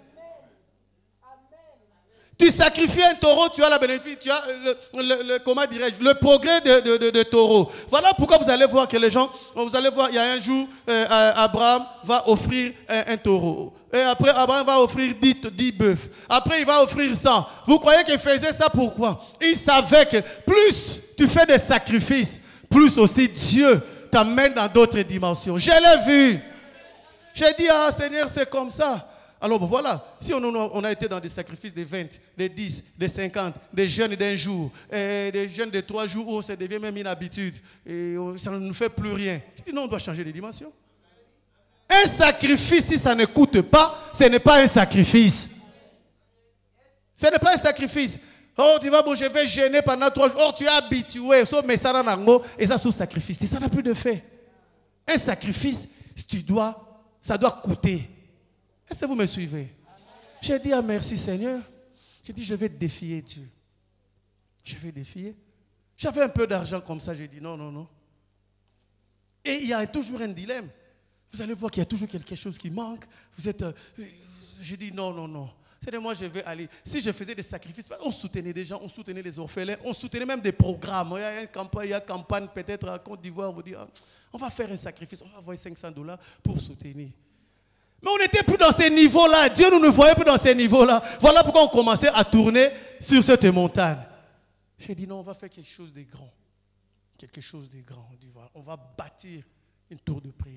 Tu sacrifies un taureau, tu as la bénéfice, tu as le, le, le, comment dirais-je, le progrès de, de, de, de taureau. Voilà pourquoi vous allez voir que les gens, vous allez voir, il y a un jour, euh, Abraham va offrir un, un taureau. Et après, Abraham va offrir dix, dix bœufs. Après, il va offrir cent. Vous croyez qu'il faisait ça pourquoi? Il savait que plus tu fais des sacrifices, plus aussi Dieu t'amène dans d'autres dimensions. Je l'ai vu. J'ai dit, ah Seigneur, c'est comme ça. Alors voilà, si on, on a été dans des sacrifices de vingt, de dix, de cinquante, des jeûnes d'un jour, et des jeûnes de trois jours où ça devient même une habitude, et ça ne nous fait plus rien. Je dis non, on doit changer de dimension. Un sacrifice, si ça ne coûte pas, ce n'est pas un sacrifice. Ce n'est pas un sacrifice. Oh, tu vas, bon, je vais jeûner pendant trois jours. Oh, tu es habitué. Mais ça n'a et ça sous sacrifice. Ça n'a plus de fait. Un sacrifice, tu dois, ça doit coûter. Est-ce que vous me suivez? J'ai dit, ah merci Seigneur. J'ai dit, je vais défier Dieu. Je vais défier. J'avais un peu d'argent comme ça, j'ai dit non, non, non. Et il y a toujours un dilemme. Vous allez voir qu'il y a toujours quelque chose qui manque. Vous êtes... Euh, je dis non, non, non. C'est de moi, je vais aller. Si je faisais des sacrifices, on soutenait des gens, on soutenait les orphelins, on soutenait même des programmes. Il y a une campagne, il y a une campagne peut-être à Côte d'Ivoire, vous dit, ah, on va faire un sacrifice, on va envoyer cinq cents dollars pour soutenir. Mais on n'était plus dans ces niveaux-là. Dieu nous ne voyait plus dans ces niveaux-là. Voilà pourquoi on commençait à tourner sur cette montagne. J'ai dit non, on va faire quelque chose de grand. Quelque chose de grand. On dit, voilà, on va bâtir une tour de prière.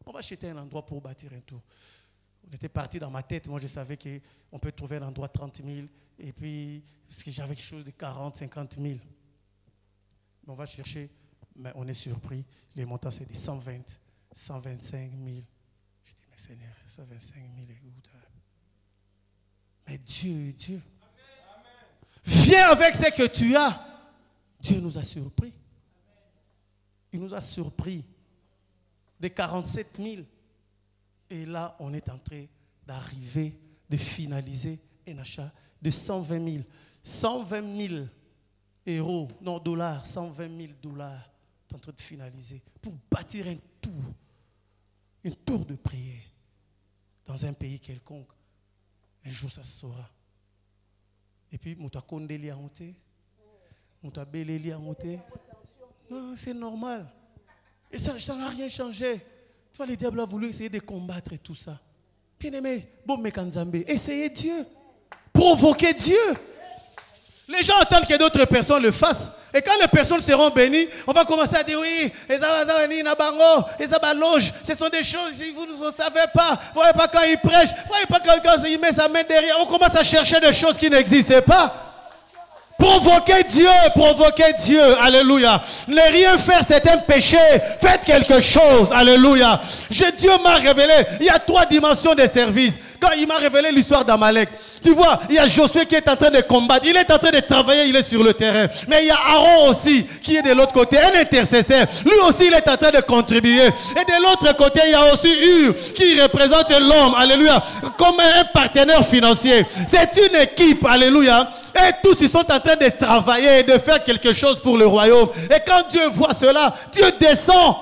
On va acheter un endroit pour bâtir un tour. On était parti dans ma tête. Moi, je savais qu'on peut trouver un endroit trente mille. Et puis, parce que j'avais quelque chose de quarante, cinquante mille. Mais on va chercher. Mais on est surpris. Les montants, c'est des cent vingt, cent vingt-cinq mille. Je dis, mais Seigneur, cent vingt-cinq mille est où? Mais Dieu est Dieu. Viens avec ce que tu as. Dieu nous a surpris. Il nous a surpris de quarante-sept mille. Et là, on est en train d'arriver, de finaliser un achat de cent vingt mille. cent vingt mille euros, non dollars, cent vingt mille dollars. On est en train de finaliser pour bâtir un tour, une tour de prière dans un pays quelconque. Un jour, ça se saura. Et puis, Mouta Kondeli a monté. Mouta Beleli a monté. Non, c'est normal. Et ça n'a rien changé. Tu vois, le diable a voulu essayer de combattre tout ça. Bien aimé, bon Mekanzambe, essayez Dieu. Provoquez Dieu. Les gens attendent que d'autres personnes le fassent. Et quand les personnes seront bénies, on va commencer à dire oui, ce sont des choses, vous ne savez pas. Vous ne voyez pas quand il prêche, vous ne voyez pas quand il met sa main derrière. On commence à chercher des choses qui n'existaient pas. Provoquez Dieu, provoquez Dieu, alléluia. Ne rien faire, c'est un péché. Faites quelque chose, alléluia. Je, Dieu m'a révélé, il y a trois dimensions de service. Quand il m'a révélé l'histoire d'Amalek, tu vois, il y a Josué qui est en train de combattre, il est en train de travailler, il est sur le terrain. Mais il y a Aaron aussi, qui est de l'autre côté, un intercesseur. Lui aussi, il est en train de contribuer. Et de l'autre côté, il y a aussi Ur, qui représente l'homme, alléluia, comme un partenaire financier. C'est une équipe, alléluia. Et tous, ils sont en train de travailler et de faire quelque chose pour le royaume. Et quand Dieu voit cela, Dieu descend.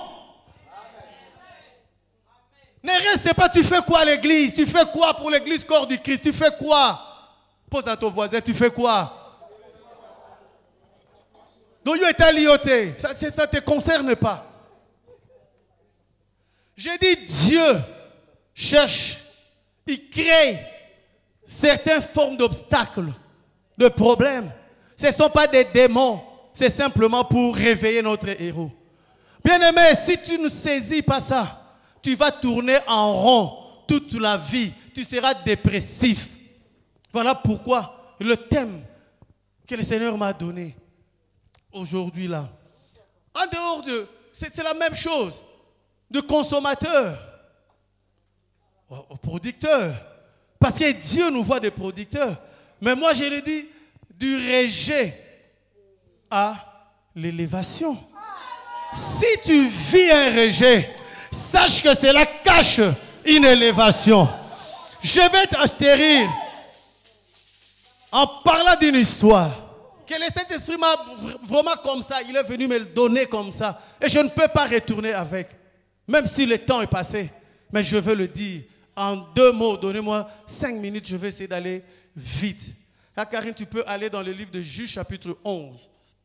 Ne reste pas, tu fais quoi à l'église? Tu fais quoi pour l'église corps du Christ? Tu fais quoi? Pose à ton voisin, tu fais quoi? Donc, ça ne te concerne pas. J'ai dit, Dieu cherche, il crée certaines formes d'obstacles, de problèmes. Ce ne sont pas des démons, c'est simplement pour réveiller notre héros. Bien-aimé, si tu ne saisis pas ça, tu vas tourner en rond toute la vie. Tu seras dépressif. Voilà pourquoi le thème que le Seigneur m'a donné aujourd'hui là. En dehors de... C'est la même chose. De consommateur au producteur. Parce que Dieu nous voit des producteurs. Mais moi je le dis, du rejet à l'élévation. Si tu vis un rejet, sache que cela cache une élévation. Je vais t'atterrir en parlant d'une histoire. Que le Saint-Esprit m'a vraiment comme ça, il est venu me le donner comme ça. Et je ne peux pas retourner avec. Même si le temps est passé. Mais je veux le dire en deux mots. Donnez-moi cinq minutes, je vais essayer d'aller vite. Ah, Karine, tu peux aller dans le livre de Juge chapitre onze.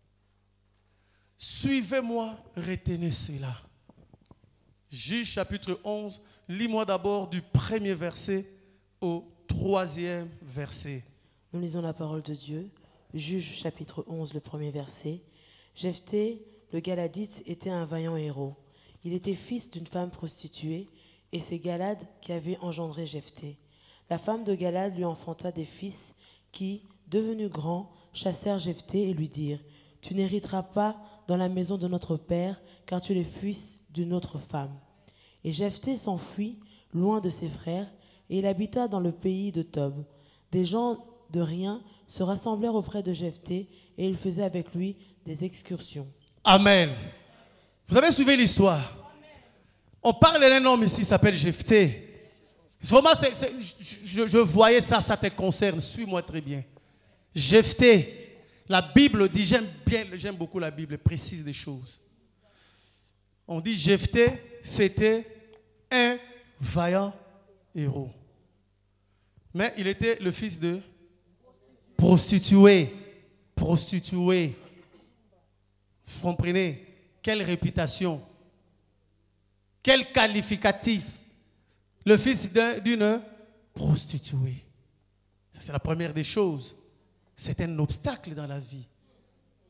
Suivez-moi, retenez cela. Juge chapitre onze, lis-moi d'abord du premier verset au troisième verset. Nous lisons la parole de Dieu. Juge chapitre onze, le premier verset. Jephthé, le Galadite, était un vaillant héros. Il était fils d'une femme prostituée, et c'est Galad qui avait engendré Jephthé. La femme de Galad lui enfanta des fils qui, devenus grands, chassèrent Jephthé et lui dirent: « Tu n'hériteras pas dans la maison de notre père, car tu es le fils d'une autre femme. » Et Jephthé s'enfuit loin de ses frères, et il habita dans le pays de Tob. Des gens de rien se rassemblèrent auprès de Jephthé, et ils faisaient avec lui des excursions. Amen. Vous avez suivi l'histoire? On parle d'un homme ici qui s'appelle Jephthé. Vraiment, c'est, c'est, je, je voyais ça, ça te concerne. Suis-moi très bien. Jephthé, la Bible dit, j'aime bien, j'aime beaucoup la Bible, elle précise des choses. On dit Jephthé, c'était un vaillant héros. Mais il était le fils de prostituée. Prostituée. Vous comprenez? Quelle réputation. Quel qualificatif. Le fils d'une prostituée. Ça, c'est la première des choses. C'est un obstacle dans la vie.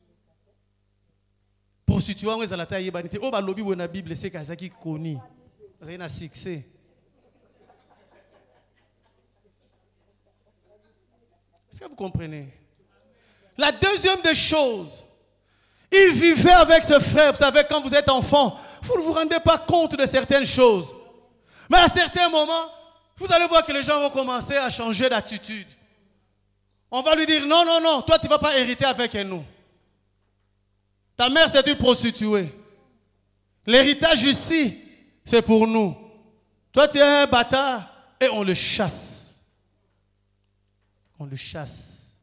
Prostituée, on est à la taille. Oh, bah, lobby ou la Bible, c'est Kazaki Koni. Vous avez un succès. Est-ce que vous comprenez? La deuxième des choses, il vivait avec ce frère. Vous savez, quand vous êtes enfant, vous ne vous rendez pas compte de certaines choses. Mais à certains moments, vous allez voir que les gens vont commencer à changer d'attitude. On va lui dire, non, non, non, toi tu ne vas pas hériter avec nous. Ta mère c'est une prostituée. L'héritage ici, c'est pour nous. Toi tu es un bâtard et on le chasse. On le chasse.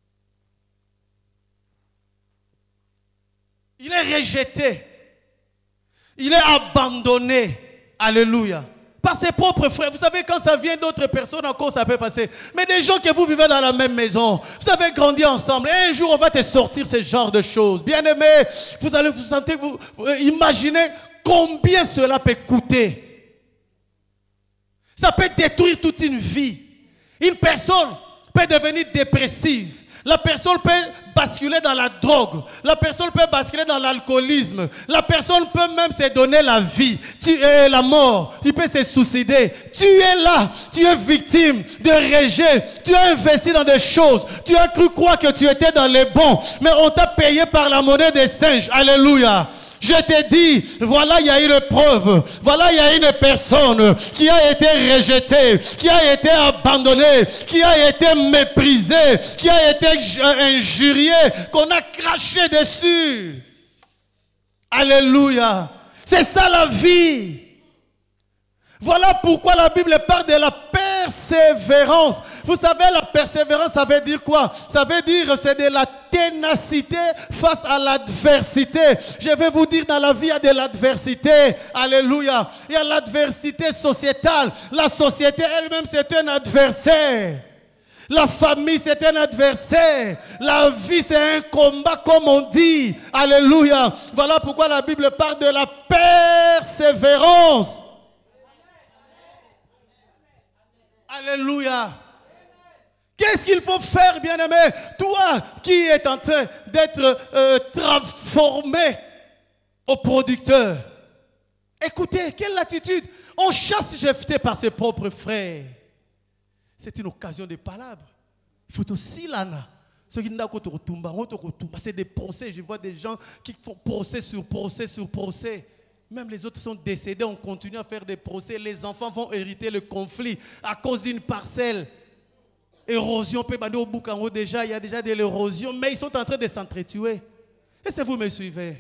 Il est rejeté. Il est abandonné. Alléluia. Par ses propres frères. Vous savez, quand ça vient d'autres personnes, encore ça peut passer. Mais des gens que vous vivez dans la même maison, vous avez grandi ensemble. Et un jour, on va te sortir ce genre de choses. Bien aimé, vous allez vous sentir, vous, vous imaginez combien cela peut coûter. Ça peut détruire toute une vie. Une personne peut devenir dépressive. La personne peut basculer dans la drogue. La personne peut basculer dans l'alcoolisme. La personne peut même se donner la vie. Tu es la mort. Tu peux se suicider. Tu es là. Tu es victime de rejet. Tu as investi dans des choses. Tu as cru croire que tu étais dans les bons. Mais on t'a payé par la monnaie des singes. Alléluia. Je te dis, voilà, il y a une preuve. Voilà, il y a une personne qui a été rejetée, qui a été abandonnée, qui a été méprisée, qui a été injuriée, qu'on a craché dessus. Alléluia. C'est ça la vie. Voilà pourquoi la Bible parle de la persévérance. Vous savez, la persévérance, ça veut dire quoi? Ça veut dire c'est de la ténacité face à l'adversité. Je vais vous dire, dans la vie, il y a de l'adversité. Alléluia. Il y a l'adversité sociétale. La société elle-même, c'est un adversaire. La famille, c'est un adversaire. La vie, c'est un combat, comme on dit. Alléluia. Voilà pourquoi la Bible parle de la persévérance. Alléluia. Qu'est-ce qu'il faut faire, bien-aimé? Toi qui es en train d'être euh, transformé au producteur. Écoutez, quelle attitude. On chasse Jephthé par ses propres frères. C'est une occasion de palabres. Il faut aussi l'ana. C'est des procès. Je vois des gens qui font procès sur procès sur procès. Même les autres sont décédés, on continue à faire des procès. Les enfants vont hériter le conflit à cause d'une parcelle. Érosion, au déjà, il y a déjà de l'érosion, mais ils sont en train de s'entretuer. Est-ce que vous me suivez?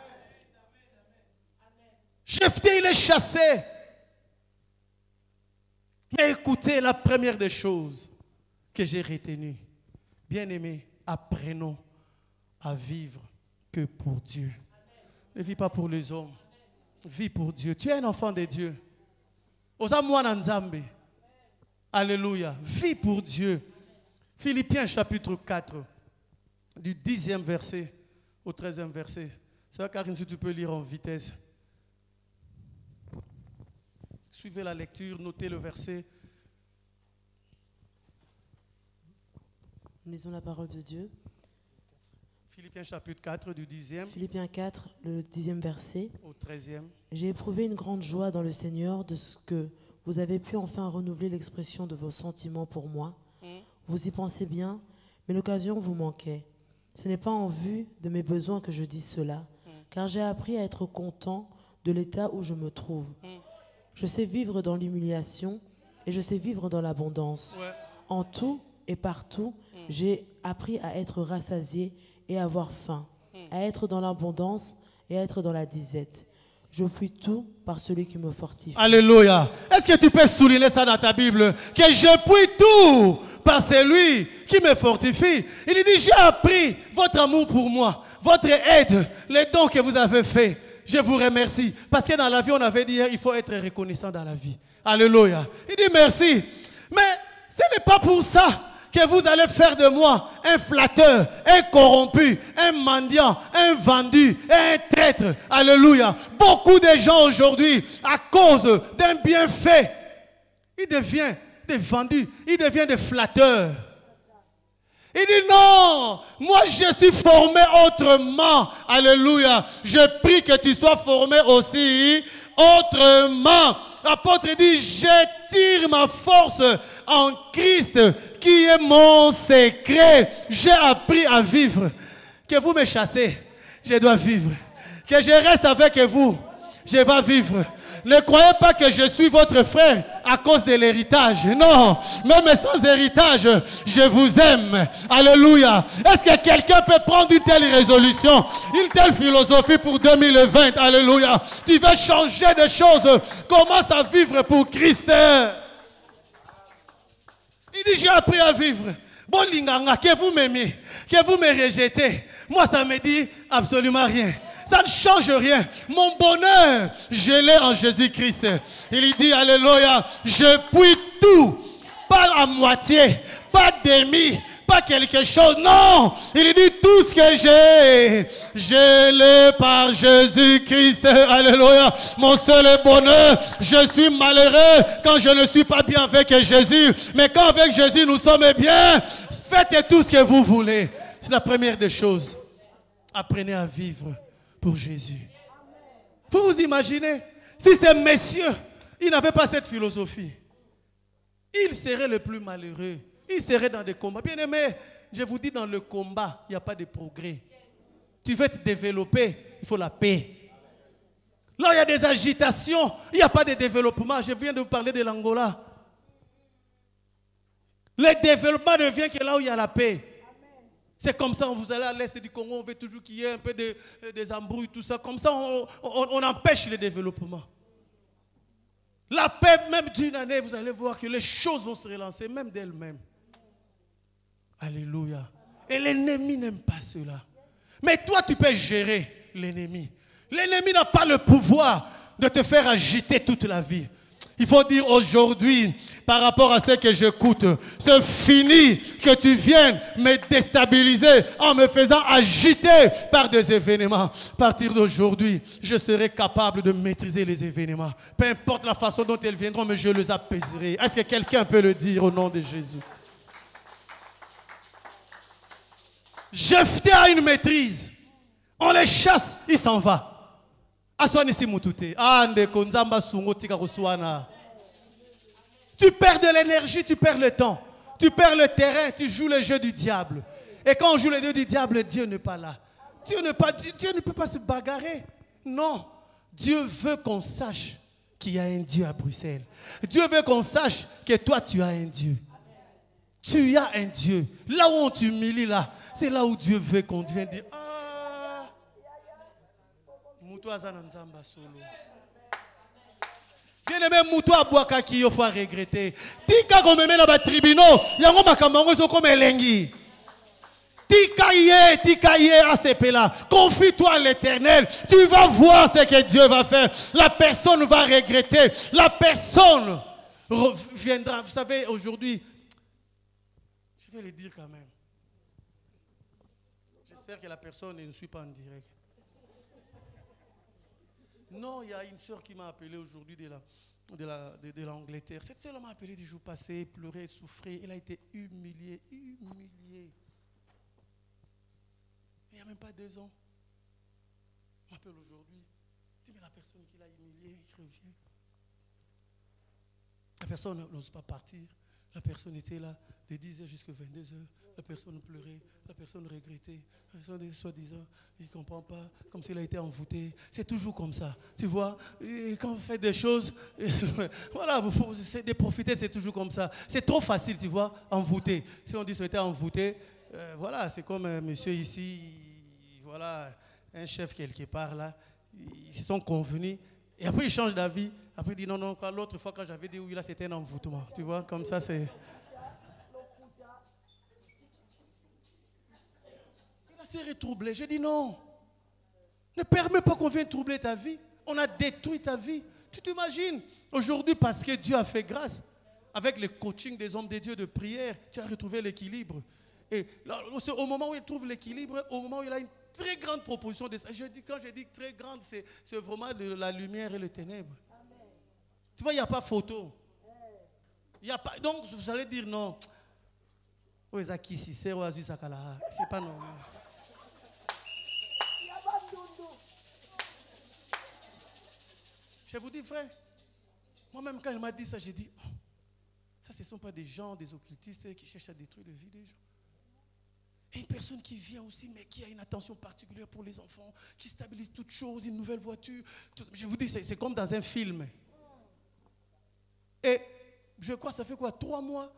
Jephthé, il est chassé. Mais écoutez, la première des choses que j'ai retenues, bien aimé, apprenons à vivre que pour Dieu. Ne vis pas pour les hommes. Vis pour Dieu. Tu es un enfant de Dieu. Alléluia. Vis pour Dieu. Philippiens chapitre quatre, du dixième verset au treizième verset. C'est vrai, Karine, si tu peux lire en vitesse. Suivez la lecture, notez le verset. Lisons la parole de Dieu. Philippiens chapitre quatre, du dixième. Philippiens quatre, le dixième verset. Au treizième. J'ai éprouvé une grande joie dans le Seigneur de ce que vous avez pu enfin renouveler l'expression de vos sentiments pour moi. Mm. Vous y pensez bien, mais l'occasion vous manquait. Ce n'est pas en vue de mes besoins que je dis cela, mm. car j'ai appris à être content de l'état où je me trouve. Mm. Je sais vivre dans l'humiliation et je sais vivre dans l'abondance. Ouais. En tout et partout, mm. j'ai appris à être rassasié et avoir faim, mm. à être dans l'abondance et à être dans la disette. Je puis tout par celui qui me fortifie. Alléluia. Est-ce que tu peux souligner ça dans ta Bible? Que je puis tout par celui qui me fortifie. Il dit, j'ai appris votre amour pour moi, votre aide, les dons que vous avez faits. Je vous remercie. Parce que dans la vie, on avait dit, il faut être reconnaissant dans la vie. Alléluia. Il dit merci. Mais ce n'est pas pour ça que vous allez faire de moi un flatteur, un corrompu, un mendiant, un vendu, un traître. Alléluia. Beaucoup de gens aujourd'hui, à cause d'un bienfait, ils deviennent des vendus, ils deviennent des flatteurs. Il dit non, moi je suis formé autrement. Alléluia. Je prie que tu sois formé aussi autrement. L'apôtre dit, je tire ma force en Christ qui est mon secret. J'ai appris à vivre. Que vous me chassez, je dois vivre. Que je reste avec vous, je vais vivre. Ne croyez pas que je suis votre frère à cause de l'héritage. Non, même sans héritage, je vous aime. Alléluia. Est-ce que quelqu'un peut prendre une telle résolution, une telle philosophie pour deux mille vingt? Alléluia. Tu veux changer de choses. Commence à vivre pour Christ. Il dit, j'ai appris à vivre. Bon, linganga, que vous m'aimez, que vous me rejetez. Moi, ça me dit absolument rien. Ça ne change rien. Mon bonheur, je l'ai en Jésus-Christ. Il dit, alléluia, je puis tout. Pas à moitié, pas demi, pas quelque chose. Non, il dit tout ce que j'ai. Je l'ai par Jésus-Christ. Alléluia. Mon seul bonheur, je suis malheureux quand je ne suis pas bien avec Jésus. Mais quand avec Jésus, nous sommes bien, faites tout ce que vous voulez. C'est la première des choses. Apprenez à vivre pour Jésus. Vous vous imaginez, si ces messieurs, ils n'avaient pas cette philosophie, ils seraient les plus malheureux. Ils seraient dans des combats. Bien aimé, je vous dis, dans le combat, il n'y a pas de progrès. Tu veux te développer, il faut la paix. Là, il y a des agitations, il n'y a pas de développement. Je viens de vous parler de l'Angola. Le développement ne vient que là où il y a la paix. C'est comme ça, vous allez à l'est du Congo, on veut toujours qu'il y ait un peu de, des embrouilles, tout ça. Comme ça, on, on, on empêche le développement. La paix, même d'une année, vous allez voir que les choses vont se relancer, même d'elles-mêmes. Alléluia. Et l'ennemi n'aime pas cela. Mais toi, tu peux gérer l'ennemi. L'ennemi n'a pas le pouvoir de te faire agiter toute la vie. Il faut dire aujourd'hui, par rapport à ce que j'écoute, c'est fini que tu viennes me déstabiliser en me faisant agiter par des événements. À partir d'aujourd'hui, je serai capable de maîtriser les événements. Peu importe la façon dont ils viendront, mais je les apaiserai. Est-ce que quelqu'un peut le dire au nom de Jésus? Jephthé a une maîtrise. On les chasse, il s'en va. Tu perds de l'énergie, tu perds le temps. Tu perds le terrain, tu joues le jeu du diable. Et quand on joue le jeu du diable, Dieu n'est pas là. Dieu, n'est pas, Dieu, Dieu ne peut pas se bagarrer. Non. Dieu veut qu'on sache qu'il y a un Dieu à Bruxelles. Dieu veut qu'on sache que toi, tu as un Dieu. Tu as un Dieu. Là où on t'humilie, là, c'est là où Dieu veut qu'on vienne dire, ah, bien aimé, moutou à Boakaki, il faut regretter. Tika comme me met dans les tribunaux, yango makambango so comme elengi. Tika yé, tika yé à ces là. Confie-toi à l'Éternel. Tu vas voir ce que Dieu va faire. La personne va regretter. La personne viendra. Vous savez, aujourd'hui, je vais le dire quand même. J'espère que la personne ne suit pas en direct. Non, il y a une soeur qui m'a appelé aujourd'hui de la, de la, de, de l'Angleterre. Cette soeur m'a appelé des jours passés, pleurait, souffrait. Elle a été humiliée, humiliée. Il n'y a même pas deux ans. Elle m'appelle aujourd'hui. Elle dit, mais la personne qui l'a humiliée, il revient. La personne n'ose pas partir. La personne était là de dix heures jusqu'à vingt-deux heures. La personne pleurait, la personne regrettait. La personne, soi-disant, il ne comprend pas, comme s'il a été envoûté. C'est toujours comme ça. Tu vois, et quand vous faites des choses, voilà, vous faut, de profiter, c'est toujours comme ça. C'est trop facile, tu vois, envoûté. Si on dit qu'il était envoûté, euh, voilà, c'est comme un monsieur ici, voilà, un chef quelque part là, ils se sont convenus. Et après, il change d'avis. Après, il dit non, non, l'autre fois, quand j'avais dit oui, là, c'était un envoûtement. Tu vois, comme ça, c'est. Il s'est retroublé. J'ai dit non. Ne permets pas qu'on vienne troubler ta vie. On a détruit ta vie. Tu t'imagines, aujourd'hui, parce que Dieu a fait grâce, avec le coaching des hommes de Dieu de prière, tu as retrouvé l'équilibre. Et là, au moment où il trouve l'équilibre, au moment où il a une très grande proposition de ça. Je dis, quand je dis très grande, c'est, c'est vraiment de la lumière et les ténèbres. Amen. Tu vois, il n'y a pas photo. Il y a pas, donc, vous allez dire non. C'est pas normal. Je vous dis, frère, moi-même quand elle m'a dit ça, j'ai dit, oh, ça ce ne sont pas des gens, des occultistes qui cherchent à détruire la vie des gens. Et une personne qui vient aussi, mais qui a une attention particulière pour les enfants, qui stabilise toutes choses, une nouvelle voiture. Tout, je vous dis, c'est comme dans un film. Et je crois, ça fait quoi, trois mois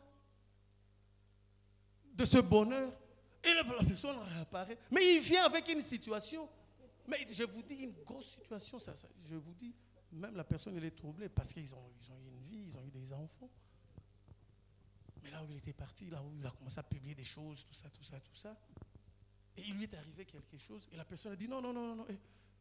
de ce bonheur. Et la, la personne réapparaît. Mais il vient avec une situation. Mais je vous dis, une grosse situation, ça, ça, je vous dis, même la personne, elle est troublée parce qu'ils ont, ils ont eu une vie, ils ont eu des enfants. Mais là où il était parti, là où il a commencé à publier des choses, tout ça, tout ça, tout ça. Et il lui est arrivé quelque chose. Et la personne a dit, non, non, non, non.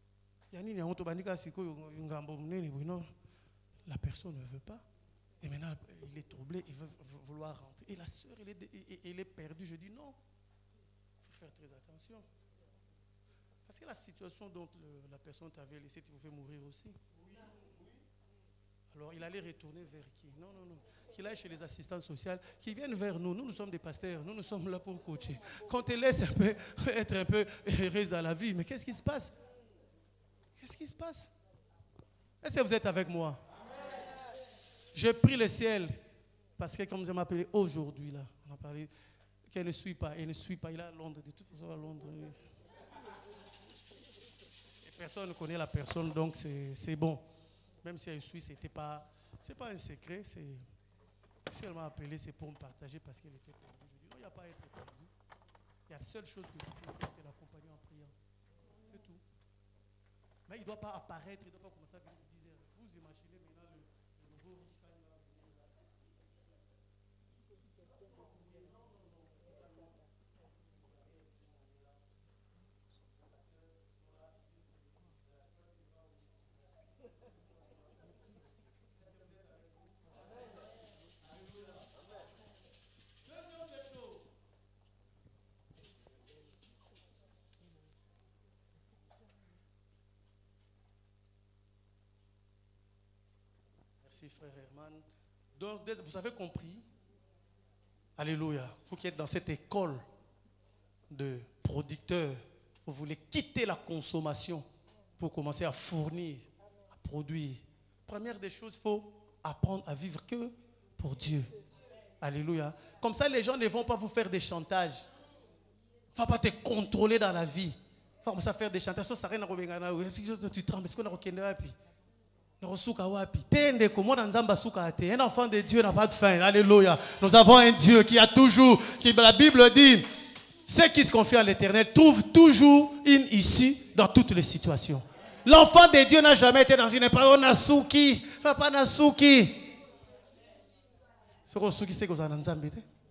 Non. La personne ne veut pas. Et maintenant, il est troublé, il veut vouloir rentrer. Et la sœur, elle est, elle est perdue. Je dis, non, il faut faire très attention. Parce que la situation dont le, la personne t'avait laissé, tu pouvais mourir aussi. Alors, il allait retourner vers qui? Non, non, non. Qu'il aille chez les assistants sociaux, qui viennent vers nous. Nous, nous sommes des pasteurs. Nous, nous sommes là pour coacher. Quand tu laisses un peu, être un peu heureuse dans la vie, mais qu'est-ce qui se passe? Qu'est-ce qui se passe? Est-ce que vous êtes avec moi? Je prie le ciel. Parce que, comme je m'appelais aujourd'hui, là, on a parlé qu'elle ne suit pas. Elle ne suit pas. Il est à Londres. De toute façon, à Londres. Et personne ne connaît la personne, donc c'est bon. Même si elle suit, ce n'était pas, c'est pas un secret. Si elle m'a appelé, c'est pour me partager parce qu'elle était perdue. Je dis non, il n'y a pas à être perdu. Il y a la seule chose que tu peux faire, c'est l'accompagner en priant. C'est tout. Mais il ne doit pas apparaître, il ne doit pas commencer à venir dix heures. Vous imaginez maintenant le, le nouveau riche quand il va venir. Merci frère Herman. Donc vous avez compris. Alléluia. Vous qui êtes dans cette école de producteurs, vous voulez quitter la consommation pour commencer à fournir, à produire. Première des choses, il faut apprendre à vivre que pour Dieu. Alléluia. Comme ça, les gens ne vont pas vous faire des chantages. Il ne va pas te contrôler dans la vie. Il va commencer à faire des chantages. Ça rien à tu trembles. Est-ce qu'on a reconnu puis un enfant de Dieu n'a pas de faim. Alléluia. Nous avons un Dieu qui a toujours, qui, la Bible dit, ceux qui se confient à l'Éternel trouvent toujours une issue dans toutes les situations. L'enfant de Dieu n'a jamais été dans une épreuve. Nasuki, pas Nasuki. C'est Nasuki, c'est que Nzambe.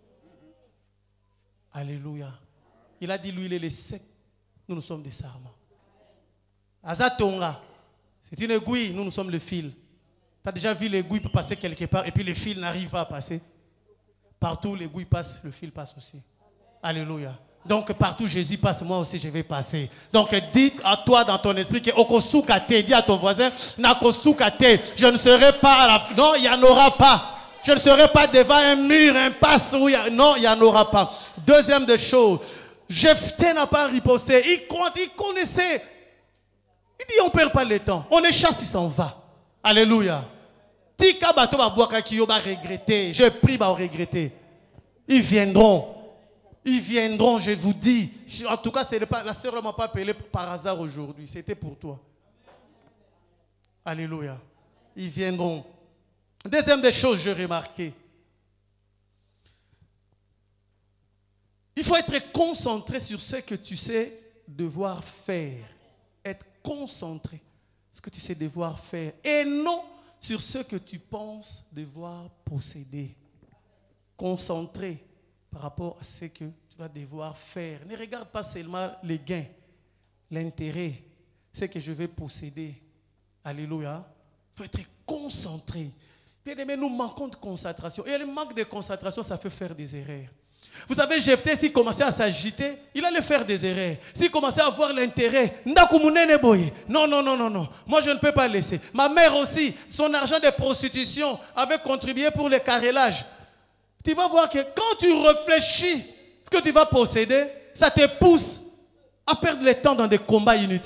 Alléluia. Il a dit, lui, il est le sec. Nous, nous sommes des sarments. Azatonga. C'est une aiguille, nous, nous sommes le fil. Tu as déjà vu l'aiguille passer quelque part et puis le fil n'arrive pas à passer. Partout l'aiguille passe, le fil passe aussi. Alléluia. Donc partout Jésus passe, moi aussi je vais passer. Donc dites à toi dans ton esprit que Okosukate, dis à ton voisin, Nakosukate, je ne serai pas à la... Non, il n'y en aura pas. Je ne serai pas devant un mur, un passe où il y a... Non, il n'y en aura pas. Deuxième des choses, Jephthé n'a pas riposté. Il, il connaissait... Il dit, on ne perd pas le temps. On les chasse, il s'en va. Alléluia. Tika bato ba boaka ki yo ba regretter. Je prie ba regretter. Ils viendront. Ils viendront, je vous dis. En tout cas, pas, la sœur ne m'a pas appelé par hasard aujourd'hui. C'était pour toi. Alléluia. Ils viendront. Deuxième des choses, j'ai remarqué. Il faut être concentré sur ce que tu sais devoir faire. Être concentré sur ce que tu sais devoir faire et non sur ce que tu penses devoir posséder. Concentré par rapport à ce que tu vas devoir faire. Ne regarde pas seulement les gains, l'intérêt, ce que je vais posséder. Alléluia. Il faut être concentré. Bien aimé, nous manquons de concentration. Et le manque de concentration, ça fait faire des erreurs. Vous savez, Jephthé, s'il commençait à s'agiter, il allait faire des erreurs. S'il commençait à avoir l'intérêt, non, non, non, non, non. Moi, je ne peux pas laisser. Ma mère aussi, son argent de prostitution avait contribué pour le carrelage. Tu vas voir que quand tu réfléchis ce que tu vas posséder, ça te pousse à perdre le temps dans des combats inutiles.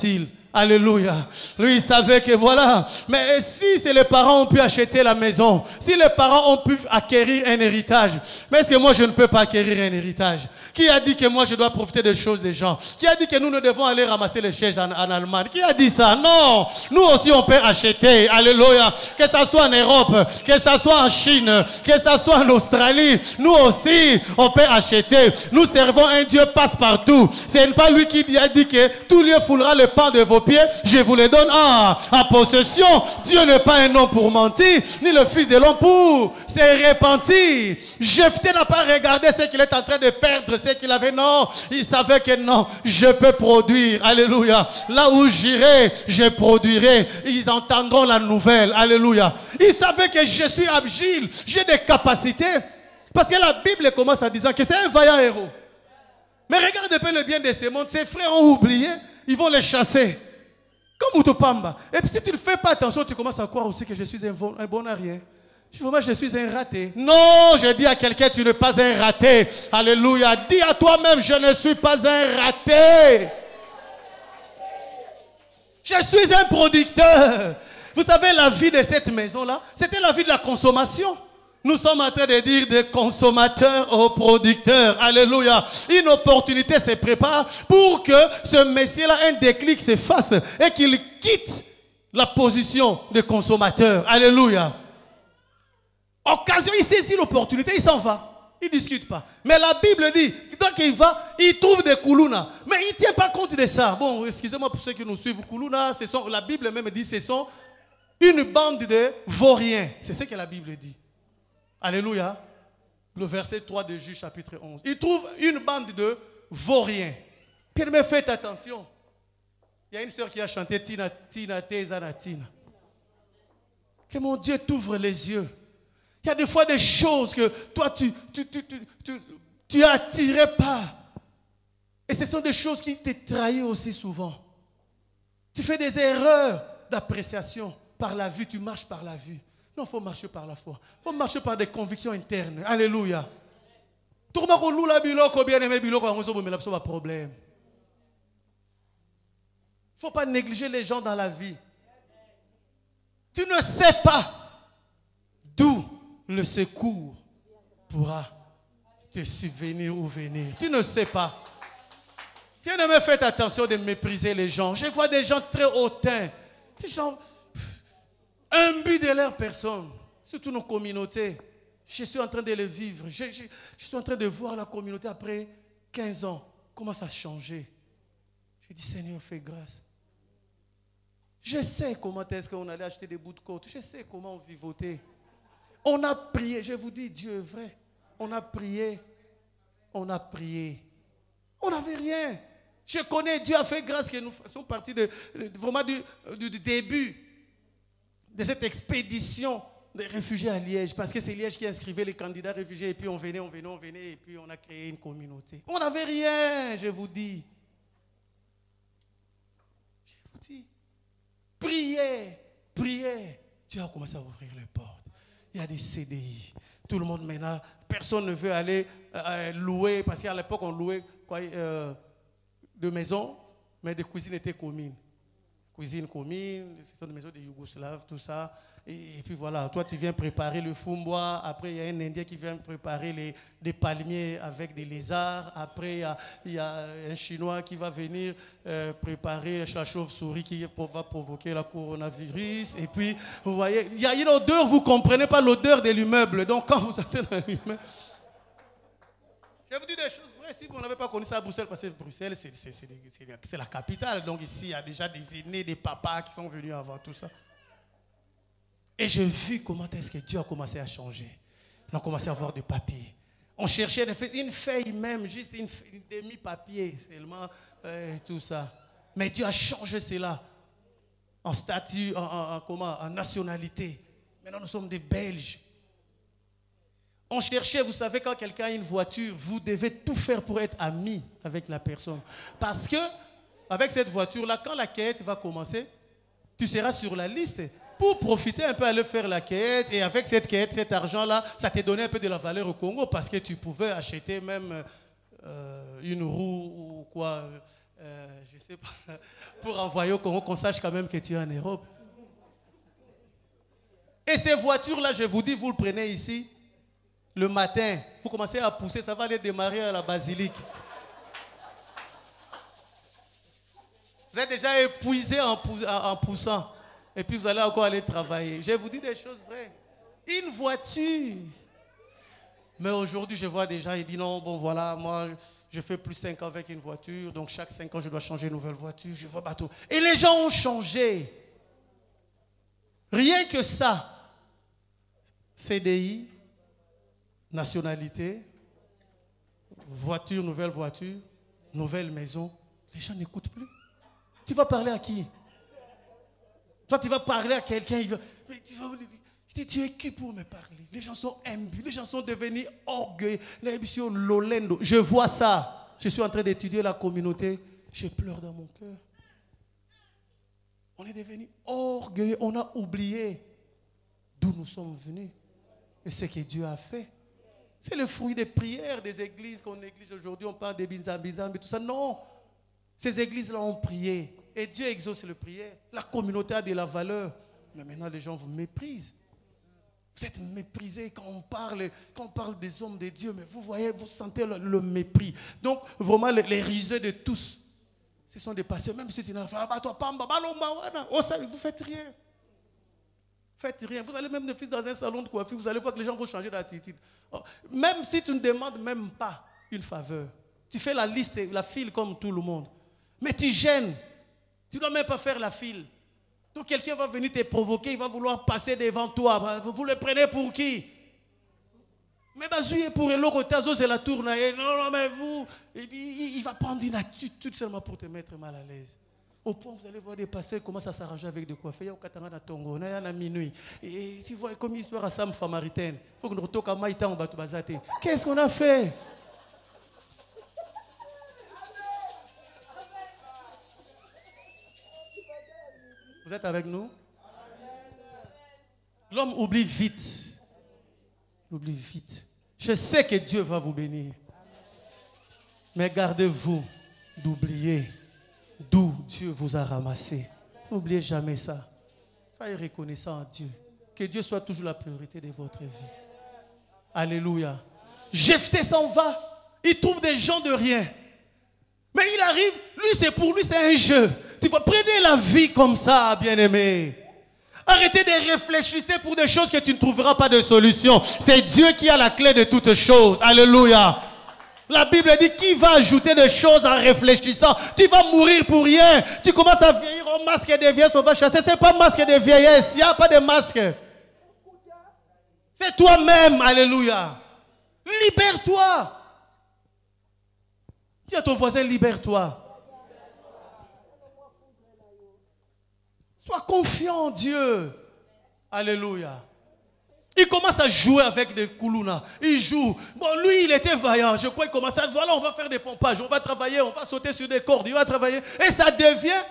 Alléluia. Lui, il savait que voilà. Mais si c'est les parents ont pu acheter la maison, si les parents ont pu acquérir un héritage, mais est-ce que moi je ne peux pas acquérir un héritage? Qui a dit que moi je dois profiter des choses des gens? Qui a dit que nous ne devons aller ramasser les chaises en, en Allemagne? Qui a dit ça? Non. Nous aussi on peut acheter. Alléluia. Que ça soit en Europe, que ça soit en Chine, que ça soit en Australie, nous aussi on peut acheter. Nous servons un Dieu passe-partout. Ce n'est pas lui qui a dit que tout lieu foulera le pan de vos pieds, je vous les donne en, en possession. Dieu n'est pas un homme pour mentir, ni le fils de l'homme pour se repentir. Jephthé n'a pas regardé ce qu'il est en train de perdre, ce qu'il avait. Non, il savait que non, je peux produire. Alléluia. Là où j'irai, je produirai. Ils entendront la nouvelle. Alléluia. Il savait que je suis agile, j'ai des capacités. Parce que la Bible commence en disant que c'est un vaillant héros. Mais regarde un peu le bien de ce monde. Ses frères ont oublié, ils vont les chasser. Comme Utopamba. Et puis si tu ne fais pas attention, tu commences à croire aussi que je suis un bon, un bon à rien. Moi, je suis un raté. Non, je dis à quelqu'un, tu n'es pas un raté. Alléluia. Dis à toi-même, je ne suis pas un raté. Je suis un producteur. Vous savez, la vie de cette maison-là, c'était la vie de la consommation. Nous sommes en train de dire de consommateurs aux producteurs. Alléluia. Une opportunité se prépare pour que ce Messie-là, un déclic se fasse et qu'il quitte la position de consommateur. Alléluia. Occasion, il saisit l'opportunité, il s'en va. Il ne discute pas. Mais la Bible dit, donc il va, il trouve des koulouna. Mais il ne tient pas compte de ça. Bon, excusez-moi pour ceux qui nous suivent. Koulouna, ce sont, la Bible même dit, ce sont une bande de vauriens. C'est ce que la Bible dit. Alléluia. Le verset trois de Juge chapitre onze. Il trouve une bande de vauriens. Bien-aimé, faites attention. Il y a une sœur qui a chanté Tina, Tina, Tezana, Tina. Que mon Dieu t'ouvre les yeux. Il y a des fois des choses que toi tu, tu, tu, tu, tu, tu as attiré pas. Et ce sont des choses qui te trahissent aussi souvent. Tu fais des erreurs d'appréciation par la vue, tu marches par la vue. Non, il faut marcher par la foi. Il faut marcher par des convictions internes. Alléluia. Il ne faut pas négliger les gens dans la vie. Tu ne sais pas d'où le secours pourra te subvenir ou venir. Tu ne sais pas. Bien aimé, faites attention de mépriser les gens. Je vois des gens très hautains. Des gens imbus de leur personne. Surtout nos communautés. Je suis en train de les vivre. Je, je, je suis en train de voir la communauté après quinze ans. Comment ça a changé. Je dis, Seigneur, fais grâce. Je sais comment est-ce qu'on allait acheter des bouts de côte. Je sais comment on vivotait. On a prié. Je vous dis, Dieu est vrai. On a prié. On a prié. On n'avait rien. Je connais, Dieu a fait grâce que nous faisons partie de, de, vraiment du, du, du début de cette expédition des réfugiés à Liège. Parce que c'est Liège qui inscrivait les candidats réfugiés. Et puis on venait, on venait, on venait. Et puis on a créé une communauté. On n'avait rien, je vous dis. Je vous dis. Priez, priez. Dieu a commencé à ouvrir les portes. Il y a des C D I. Tout le monde maintenant, personne ne veut aller euh, louer, parce qu'à l'époque on louait quoi, euh, de maisons, mais des cuisines étaient communes. Cuisine commune, ce sont des maisons des Yougoslaves, tout ça. Et, et puis voilà, toi tu viens préparer le fumbois, après il y a un Indien qui vient préparer les, des palmiers avec des lézards, après il y a, il y a un Chinois qui va venir euh, préparer la chauve-souris qui va provoquer le coronavirus. Et puis, vous voyez, il y a une odeur, vous ne comprenez pas l'odeur de l'immeuble. Donc quand vous êtes dans l'immeuble, je vais vous dire des choses vraies. Si vous n'avez pas connu ça à Bruxelles, parce que Bruxelles, c'est la capitale. Donc ici, il y a déjà des aînés, des papas qui sont venus avant tout ça. Et j'ai vu comment est-ce que Dieu a commencé à changer. On a commencé à avoir des papiers. On cherchait une feuille même, juste une, une demi-papier seulement, euh, tout ça. Mais Dieu a changé cela en statut, en, en, en, comment, en nationalité. Maintenant, nous sommes des Belges. On cherchait, vous savez, quand quelqu'un a une voiture, vous devez tout faire pour être ami avec la personne. Parce que, avec cette voiture-là, quand la quête va commencer, tu seras sur la liste pour profiter un peu, aller faire la quête. Et avec cette quête, cet argent-là, ça t'a donné un peu de la valeur au Congo parce que tu pouvais acheter même euh, une roue ou quoi, euh, je sais pas, pour envoyer au Congo, qu'on sache quand même que tu es en Europe. Et ces voitures-là, je vous dis, vous le prenez ici, le matin, vous commencez à pousser, ça va aller démarrer à la basilique. Vous êtes déjà épuisé en, pou en poussant. Et puis vous allez encore aller travailler. Je vous dis des choses vraies. Une voiture. Mais aujourd'hui, je vois des gens, ils disent non, bon voilà, moi, je fais plus cinq ans avec une voiture. Donc chaque cinq ans, je dois changer une nouvelle voiture. Je vois bateau. Et les gens ont changé. Rien que ça. C D I, nationalité, voiture, nouvelle voiture, nouvelle maison. Les gens n'écoutent plus. Tu vas parler à qui? Toi, tu vas parler à quelqu'un. Tu, vas, tu es qui pour me parler? Les gens sont imbus. Les gens sont devenus orgueilleux. Je vois ça. Je suis en train d'étudier la communauté. Je pleure dans mon cœur. On est devenus orgueilleux. On a oublié d'où nous sommes venus. Et ce que Dieu a fait. C'est le fruit des prières des églises qu'on néglige aujourd'hui. On parle des binzambizam et tout ça. Non. Ces églises-là ont prié. Et Dieu exauce les prières. La communauté a de la valeur. Mais maintenant, les gens vous méprisent. Vous êtes méprisés quand on parle, quand on parle des hommes de Dieu. Mais vous voyez, vous sentez le, le mépris. Donc, vraiment, les, les risées de tous, ce sont des pasteurs. Même si tu n'as pas, ah, toi, pamba, vous faites rien. Faites rien. Vous allez même de fils dans un salon de coiffure, vous allez voir que les gens vont changer d'attitude. Même si tu ne demandes même pas une faveur, tu fais la liste, la file comme tout le monde. Mais tu gênes. Tu ne dois même pas faire la file. Donc quelqu'un va venir te provoquer, il va vouloir passer devant toi. Vous le prenez pour qui? Mais bazouille pour l'autre, c'est la tourne. Non, non, mais vous. Et puis, il va prendre une attitude seulement pour te mettre mal à l'aise. Au point, vous allez voir des pasteurs qui commencent à s'arranger avec des coiffeurs. Il y a au Katanga Tongo, il y a à minuit. Et tu vois, comme histoire à Sam Famaritaine, il faut que nous retournions à Maïta en Batubazate. Qu'est-ce qu'on a fait? Vous êtes avec nous? L'homme oublie vite. Il oublie vite. Je sais que Dieu va vous bénir. Mais gardez-vous d'oublier d'où Dieu vous a ramassé. N'oubliez jamais ça. Soyez reconnaissant à Dieu. Que Dieu soit toujours la priorité de votre vie. Alléluia. Jephthé s'en va. Il trouve des gens de rien. Mais il arrive. Lui, c'est pour lui, c'est un jeu. Tu vois, prenez la vie comme ça, bien-aimé. Arrêtez de réfléchir pour des choses que tu ne trouveras pas de solution. C'est Dieu qui a la clé de toutes choses. Alléluia. La Bible dit qui va ajouter des choses en réfléchissant. Tu vas mourir pour rien. Tu commences à vieillir au masque de vieillesse, on va chasser. Ce n'est pas masque de vieillesse. Il n'y a pas de masque. C'est toi-même. Alléluia. Libère-toi. Dis à ton voisin, libère-toi. Sois confiant en Dieu. Alléluia. Il commence à jouer avec des koulouna. Il joue. Bon, lui, il était vaillant. Je crois qu'il commence à... Voilà, on va faire des pompages. On va travailler. On va sauter sur des cordes. Il va travailler. Et ça devient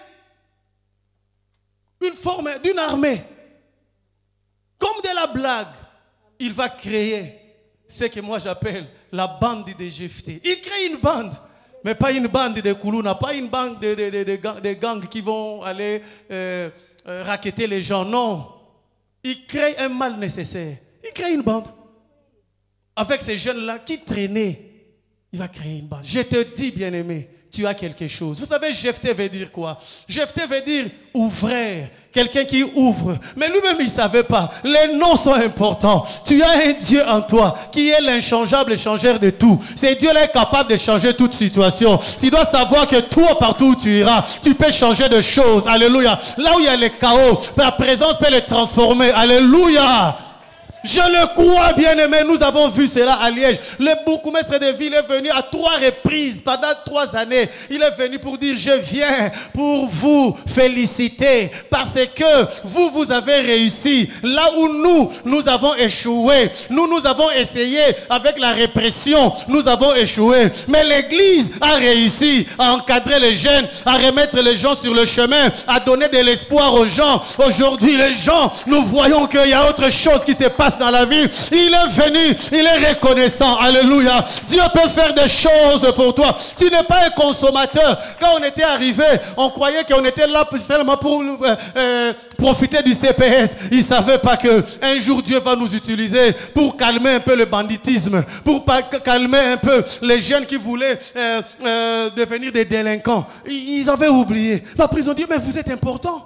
une forme d'une armée. Comme de la blague. Il va créer ce que moi j'appelle la bande de Jephthé. Il crée une bande. Mais pas une bande de koulouna. Pas une bande de, de, de, de, gang, de gangs qui vont aller euh, euh, racketter les gens. Non. Il crée un mal nécessaire. Il crée une bande. Avec ces jeunes-là qui traînaient, il va créer une bande. Je te dis, bien-aimé, tu as quelque chose. Vous savez, Jephthé veut dire quoi? Jephthé veut dire ouvrir. Quelqu'un qui ouvre. Mais lui-même, il ne savait pas. Les noms sont importants. Tu as un Dieu en toi qui est l'inchangeable échangeur de tout. C'est Dieu là est capable de changer toute situation. Tu dois savoir que toi, partout où tu iras, tu peux changer de choses. Alléluia. Là où il y a le chaos, la présence peut les transformer. Alléluia. Je le crois, bien-aimé. Nous avons vu cela à Liège. Le bourgmestre de ville est venu à trois reprises pendant trois années. Il est venu pour dire, je viens pour vous féliciter parce que vous, vous avez réussi. Là où nous, nous avons échoué. Nous, nous avons essayé avec la répression. Nous avons échoué. Mais l'Église a réussi à encadrer les jeunes, à remettre les gens sur le chemin, à donner de l'espoir aux gens. Aujourd'hui, les gens, nous voyons qu'il y a autre chose qui se passe dans la vie. Il est venu, il est reconnaissant. Alléluia. Dieu peut faire des choses pour toi. Tu n'es pas un consommateur. Quand on était arrivé, on croyait qu'on était là seulement pour euh, euh, profiter du C P S. Ils ne savaient pas qu'un jour Dieu va nous utiliser pour calmer un peu le banditisme, pour calmer un peu les jeunes qui voulaient euh, euh, devenir des délinquants. Ils avaient oublié. Après, ils ont dit, mais vous êtes important.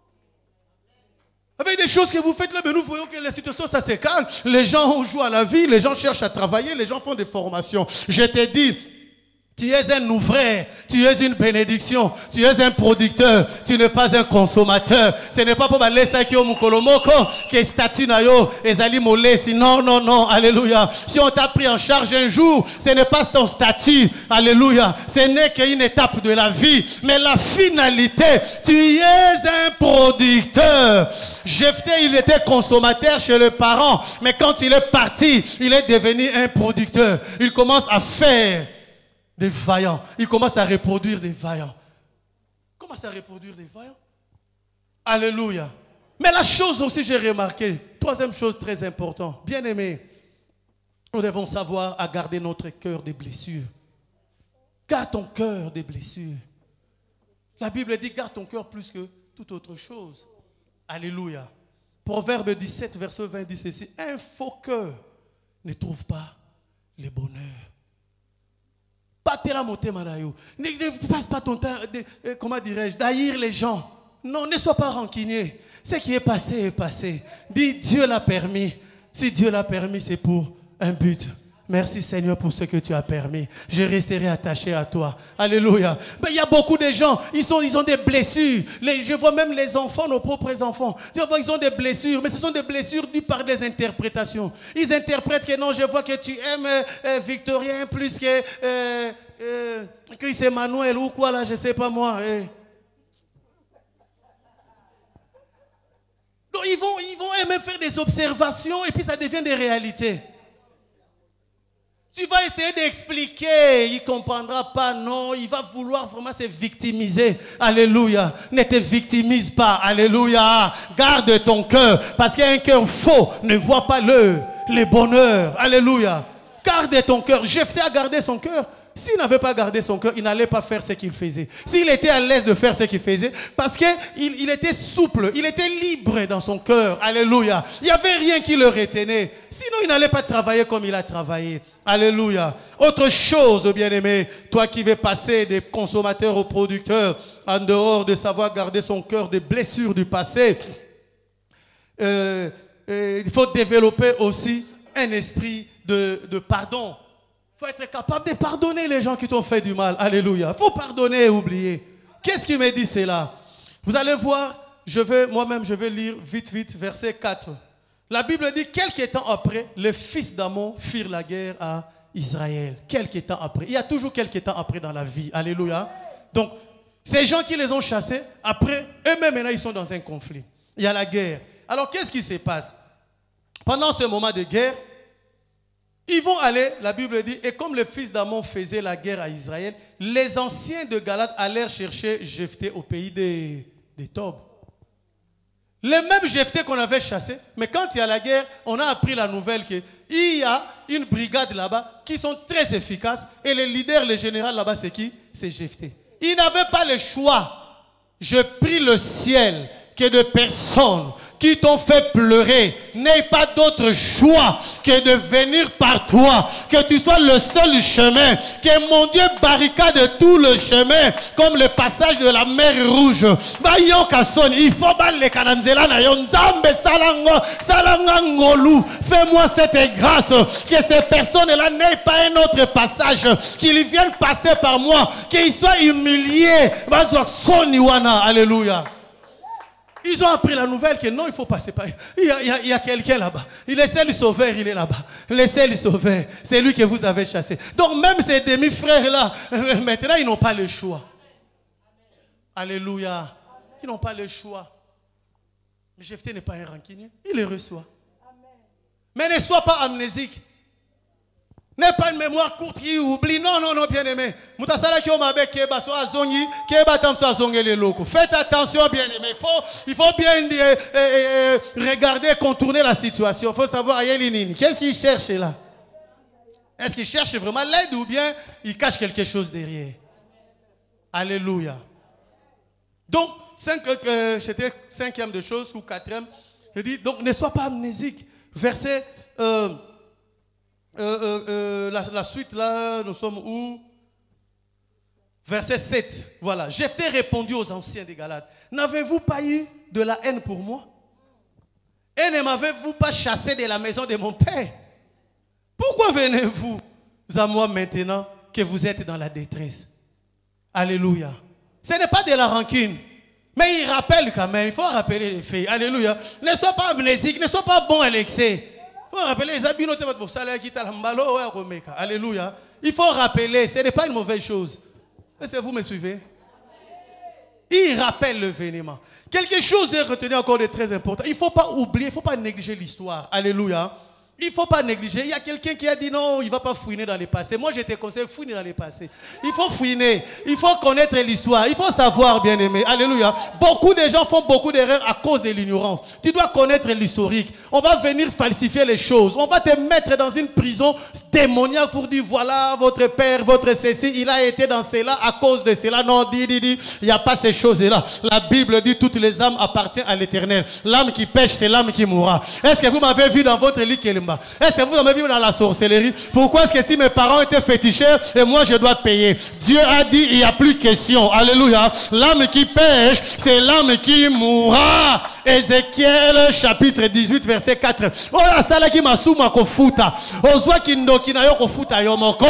Avec des choses que vous faites là, mais nous voyons que la situation, ça se calme. Les gens jouent à la vie, les gens cherchent à travailler, les gens font des formations. Je t'ai dit, tu es un ouvrier, tu es une bénédiction, tu es un producteur, tu n'es pas un consommateur. Ce n'est pas pour aller ça qui est au mukolomoko, qui est statut na yo, ezali molesi. Non, non, non, alléluia. Si on t'a pris en charge un jour, ce n'est pas ton statut, alléluia. Ce n'est qu'une étape de la vie, mais la finalité, tu es un producteur. Jephthé, il était consommateur chez les parents, mais quand il est parti, il est devenu un producteur. Il commence à faire des vaillants. Il commence à reproduire des vaillants. Il commence à reproduire des vaillants. Alléluia. Mais la chose aussi, j'ai remarqué, troisième chose très importante, bien aimé, nous devons savoir à garder notre cœur des blessures. Garde ton cœur des blessures. La Bible dit, garde ton cœur plus que toute autre chose. Alléluia. Proverbe dix-sept, verset vingt dit ceci, un faux cœur ne trouve pas le bonheur. Ne, ne passe pas ton temps, de, euh, comment dirais-je, d'haïr les gens. Non, ne sois pas rancunier. Ce qui est passé est passé. Dis, Dieu l'a permis. Si Dieu l'a permis, c'est pour un but. Merci Seigneur pour ce que tu as permis. Je resterai attaché à toi. Alléluia. Ben, il y a beaucoup de gens, ils, sont, ils ont des blessures. Les, je vois même les enfants, nos propres enfants. Je vois ils ont des blessures, mais ce sont des blessures dues par des interprétations. Ils interprètent que non, je vois que tu aimes euh, Victorien plus que euh, euh, Chris Emmanuel ou quoi là, je ne sais pas moi. Eh. Donc ils vont, ils vont même faire des observations et puis ça devient des réalités. Tu vas essayer d'expliquer, il ne comprendra pas, non, il va vouloir vraiment se victimiser. Alléluia. Ne te victimise pas. Alléluia. Garde ton cœur, parce qu'un cœur faux ne voit pas le, le bonheur. Alléluia. Garde ton cœur. Jephthé a gardé son cœur. S'il n'avait pas gardé son cœur, il n'allait pas faire ce qu'il faisait. S'il était à l'aise de faire ce qu'il faisait, parce qu'il il était souple, il était libre dans son cœur. Alléluia. Il n'y avait rien qui le retenait. Sinon, il n'allait pas travailler comme il a travaillé. Alléluia. Autre chose, bien-aimé, toi qui veux passer des consommateurs aux producteurs, en dehors de savoir garder son cœur des blessures du passé, euh, euh, il faut développer aussi un esprit de, de pardon. Il faut être capable de pardonner les gens qui t'ont fait du mal. Alléluia. Il faut pardonner et oublier. Qu'est-ce qui me dit cela? Vous allez voir, je vais, moi-même, je vais lire vite, vite, verset quatre. La Bible dit, quelques temps après, les fils d'Amon firent la guerre à Israël. Quelques temps après. Il y a toujours quelques temps après dans la vie. Alléluia. Donc, ces gens qui les ont chassés, après, eux-mêmes, maintenant, ils sont dans un conflit. Il y a la guerre. Alors, qu'est-ce qui se passe? Pendant ce moment de guerre, ils vont aller, la Bible dit, et comme les fils d'Amon faisaient la guerre à Israël, les anciens de Galate allèrent chercher Jephthé au pays des, des Tob. Le même Jephthé qu'on avait chassé, mais quand il y a la guerre, on a appris la nouvelle qu'il y a une brigade là-bas qui sont très efficaces, et le leader, le général là-bas, c'est qui? C'est Jephthé. Il n'avait pas le choix. Je prie le ciel que de personnes qui t'ont fait pleurer n'aient pas d'autre choix que de venir par toi, que tu sois le seul chemin, que mon Dieu barricade tout le chemin, comme le passage de la mer Rouge. Il faut fais-moi cette grâce, que ces personnes-là n'aient pas un autre passage, qu'ils viennent passer par moi, qu'ils soient humiliés. Alléluia. Ils ont appris la nouvelle que non, il faut passer par... Il y a, a, a quelqu'un là-bas. Il est le sauveur, il est là-bas. Laissez le sauveur. C'est lui que vous avez chassé. Donc même ces demi-frères-là, maintenant, ils n'ont pas le choix. Alléluia. Ils n'ont pas le choix. Mais Jephthé n'est pas un rancunier. Il les reçoit. Mais ne sois pas amnésique. N'est pas une mémoire courte qui oublie. Non, non, non, bien aimé. Faites attention, bien aimé. Il faut, il faut bien euh, euh, regarder, contourner la situation. Il faut savoir, qu'est-ce qu'il cherche là? Est-ce qu'il cherche vraiment l'aide ou bien il cache quelque chose derrière? Alléluia. Donc, cinq, euh, c'était cinquième de choses ou quatrième. Il dit, donc ne sois pas amnésique. Verset... Euh, Euh, euh, euh, la, la suite là, nous sommes où? Verset sept. Voilà. Jephthé répondit aux anciens des Galates: n'avez-vous pas eu de la haine pour moi? Et ne m'avez-vous pas chassé de la maison de mon père? Pourquoi venez-vous à moi maintenant que vous êtes dans la détresse? Alléluia. Ce n'est pas de la rancune. Mais il rappelle quand même. Il faut rappeler les faits. Alléluia. Ne sois pas amnésique. Ne sois pas bon à l'excès. Il faut rappeler les habits. Alléluia. Il faut rappeler. Ce n'est pas une mauvaise chose. Est-ce que vous me suivez? Il rappelle le vénement. Quelque chose de retenir encore de très important. Il ne faut pas oublier, il ne faut pas négliger l'histoire. Alléluia. Il ne faut pas négliger. Il y a quelqu'un qui a dit non, il ne va pas fouiner dans les passés. Moi, je te conseille, fouiner dans les passés. Il faut fouiner. Il faut connaître l'histoire. Il faut savoir, bien aimé. Alléluia. Beaucoup de gens font beaucoup d'erreurs à cause de l'ignorance. Tu dois connaître l'historique. On va venir falsifier les choses. On va te mettre dans une prison démoniaque pour dire voilà, votre père, votre ceci, il a été dans cela à cause de cela. Non, dis, dis, dis. Il n'y a pas ces choses-là. La Bible dit toutes les âmes appartiennent à l'Éternel. L'âme qui pêche, c'est l'âme qui mourra. Est-ce que vous m'avez vu dans votre lit? Est-ce que vous m'avez vu dans la sorcellerie? Pourquoi est-ce que si mes parents étaient féticheurs et moi je dois payer? Dieu a dit il n'y a plus question. Alléluia. L'âme qui pêche, c'est l'âme qui mourra. Ézéchiel chapitre dix-huit verset quatre. Oh la sala qui m'a souma kofuta. Ozwa kindoki na yo kofuta yo moko.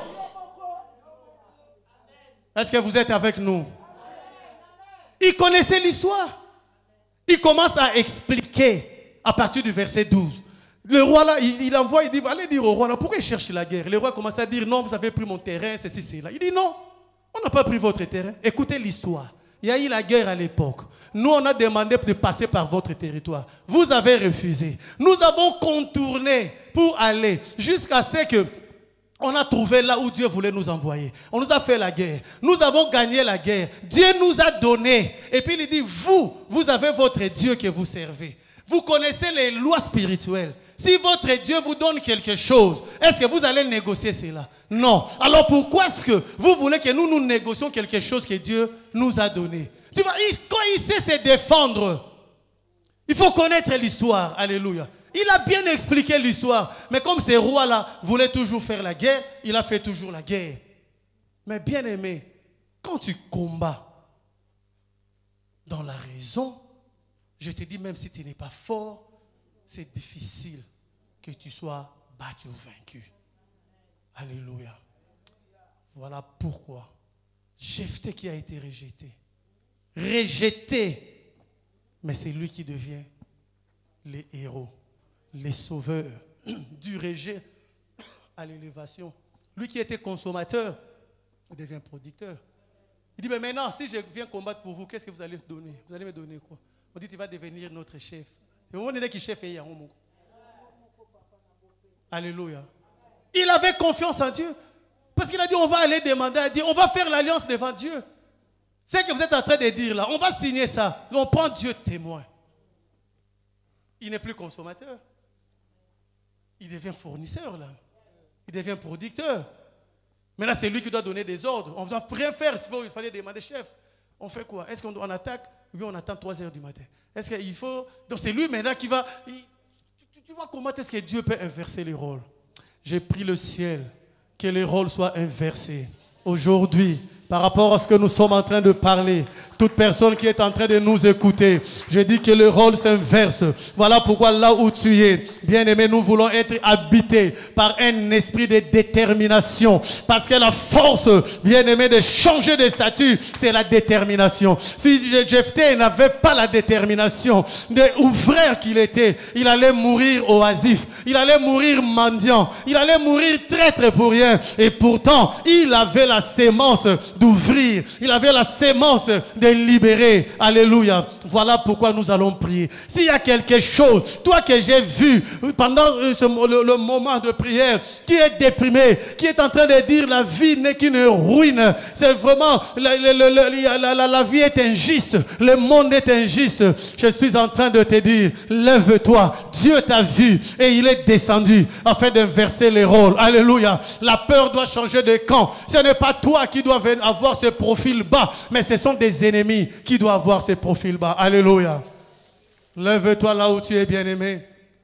Est-ce que vous êtes avec nous? Il connaissait l'histoire. Il commence à expliquer à partir du verset douze. Le roi là, il, il envoie, il dit, allez dire au roi là, pourquoi il cherche la guerre? Le roi commence à dire, non, vous avez pris mon terrain, ceci, cela. Il dit, non, on n'a pas pris votre terrain. Écoutez l'histoire. Il y a eu la guerre à l'époque. Nous, on a demandé de passer par votre territoire. Vous avez refusé. Nous avons contourné pour aller jusqu'à ce que on a trouvé là où Dieu voulait nous envoyer. On nous a fait la guerre. Nous avons gagné la guerre. Dieu nous a donné. Et puis il dit, vous, vous avez votre Dieu que vous servez. Vous connaissez les lois spirituelles. Si votre Dieu vous donne quelque chose, est-ce que vous allez négocier cela? Non. Alors pourquoi est-ce que vous voulez que nous nous négocions quelque chose que Dieu nous a donné? Tu vois, quand il sait se défendre, il faut connaître l'histoire. Alléluia. Il a bien expliqué l'histoire. Mais comme ces rois-là voulaient toujours faire la guerre, il a fait toujours la guerre. Mais bien aimé, quand tu combats dans la raison, je te dis, même si tu n'es pas fort, c'est difficile que tu sois battu ou vaincu. Alléluia. Voilà pourquoi Jephthé qui a été rejeté. Rejeté. Mais c'est lui qui devient les héros, les sauveurs du rejet à l'élévation. Lui qui était consommateur, il devient producteur. Il dit, mais maintenant, si je viens combattre pour vous, qu'est-ce que vous allez donner? Vous allez me donner quoi? On dit, tu vas devenir notre chef. C'est le moment qui chef est Yahoumou. Alléluia. Il avait confiance en Dieu. Parce qu'il a dit, on va aller demander à Dieu, on va faire l'alliance devant Dieu. C'est ce que vous êtes en train de dire là. On va signer ça. On prend Dieu témoin. Il n'est plus consommateur. Il devient fournisseur là. Il devient producteur. Maintenant, c'est lui qui doit donner des ordres. On ne doit rien faire. Il fallait demander, chef, on fait quoi? Est-ce qu'on attaque ou bien on attend trois heures du matin? Est-ce qu'il faut... Donc c'est lui maintenant qui va... Il... Tu, tu vois comment est-ce que Dieu peut inverser les rôles? J'ai pris le ciel, que les rôles soient inversés. Aujourd'hui, par rapport à ce que nous sommes en train de parler, toute personne qui est en train de nous écouter, je dis que le rôle s'inverse. Voilà pourquoi là où tu es, bien-aimé, nous voulons être habités par un esprit de détermination. Parce que la force, bien-aimé, de changer de statut, c'est la détermination. Si Jephthé n'avait pas la détermination d'ouvrir qu'il était, il allait mourir oisif, il allait mourir mendiant, il allait mourir traître pour rien. Et pourtant, il avait la sémence d'ouvrir, il avait la sémence de est libéré. Alléluia. Voilà pourquoi nous allons prier. S'il y a quelque chose, toi que j'ai vu pendant ce, le, le moment de prière, qui est déprimé, qui est en train de dire la vie n'est qu'une ruine, c'est vraiment, la, la, la, la, la, la vie est injuste, le monde est injuste. Je suis en train de te dire, lève-toi. Dieu t'a vu et il est descendu afin d'inverser les rôles. Alléluia. La peur doit changer de camp. Ce n'est pas toi qui dois avoir ce profil bas, mais ce sont des ennemis qui doivent avoir ce profil bas. Alléluia. Lève-toi là où tu es, bien-aimé.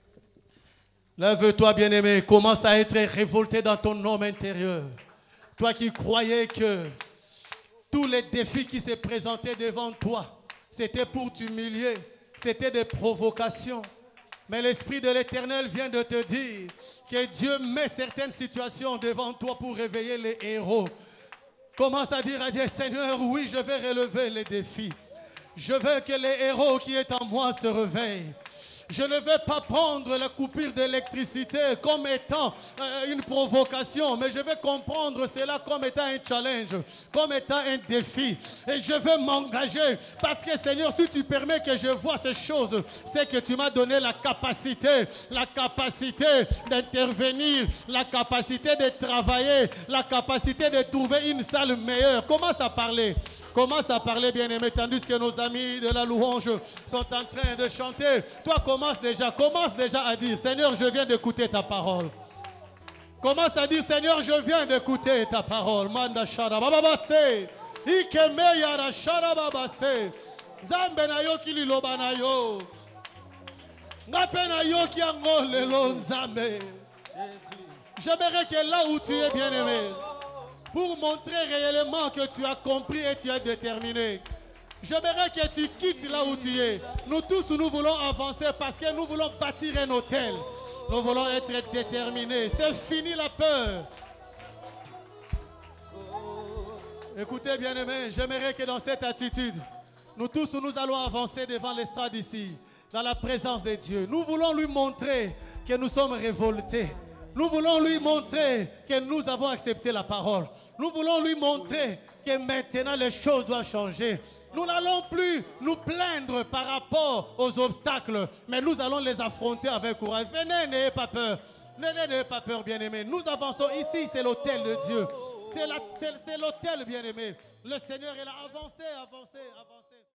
Lève-toi, bien-aimé. Commence à être révolté dans ton homme intérieur. Toi qui croyais que tous les défis qui se présentaient devant toi, c'était pour t'humilier, c'était des provocations. Mais l'Esprit de l'Éternel vient de te dire que Dieu met certaines situations devant toi pour réveiller les héros. Commence à dire à Dieu, Seigneur, oui, je vais relever les défis. Je veux que les héros qui sont en moi se réveillent. Je ne vais pas prendre la coupure d'électricité comme étant euh, une provocation, mais je vais comprendre cela comme étant un challenge, comme étant un défi. Et je veux m'engager parce que Seigneur, si tu permets que je vois ces choses, c'est que tu m'as donné la capacité, la capacité d'intervenir, la capacité de travailler, la capacité de trouver une salle meilleure. Commence à parler. Commence à parler, bien-aimé, tandis que nos amis de la louange sont en train de chanter. Toi, commence déjà, commence déjà à dire, Seigneur, je viens d'écouter ta parole. Commence à dire, Seigneur, je viens d'écouter ta parole. Manda shara bababase, ikeme yara shara babase, zambe na yo ki liloba na yo, ngape na yo ki ango lelo nzambe. J'aimerais que là où tu es, bien-aimé, pour montrer réellement que tu as compris et tu es déterminé, j'aimerais que tu quittes là où tu es. Nous tous, nous voulons avancer parce que nous voulons bâtir un hôtel. Nous voulons être déterminés. C'est fini la peur. Écoutez, bien-aimés, j'aimerais que dans cette attitude, nous tous, nous allons avancer devant l'estrade ici, dans la présence de Dieu. Nous voulons lui montrer que nous sommes révoltés. Nous voulons lui montrer que nous avons accepté la parole. Nous voulons lui montrer que maintenant les choses doivent changer. Nous n'allons plus nous plaindre par rapport aux obstacles, mais nous allons les affronter avec courage. Venez, n'ayez pas peur. N'ayez pas peur, bien-aimés. Nous avançons ici, c'est l'autel de Dieu. C'est l'autel, bien-aimé. Le Seigneur est là. Avancez, avancez, avancez.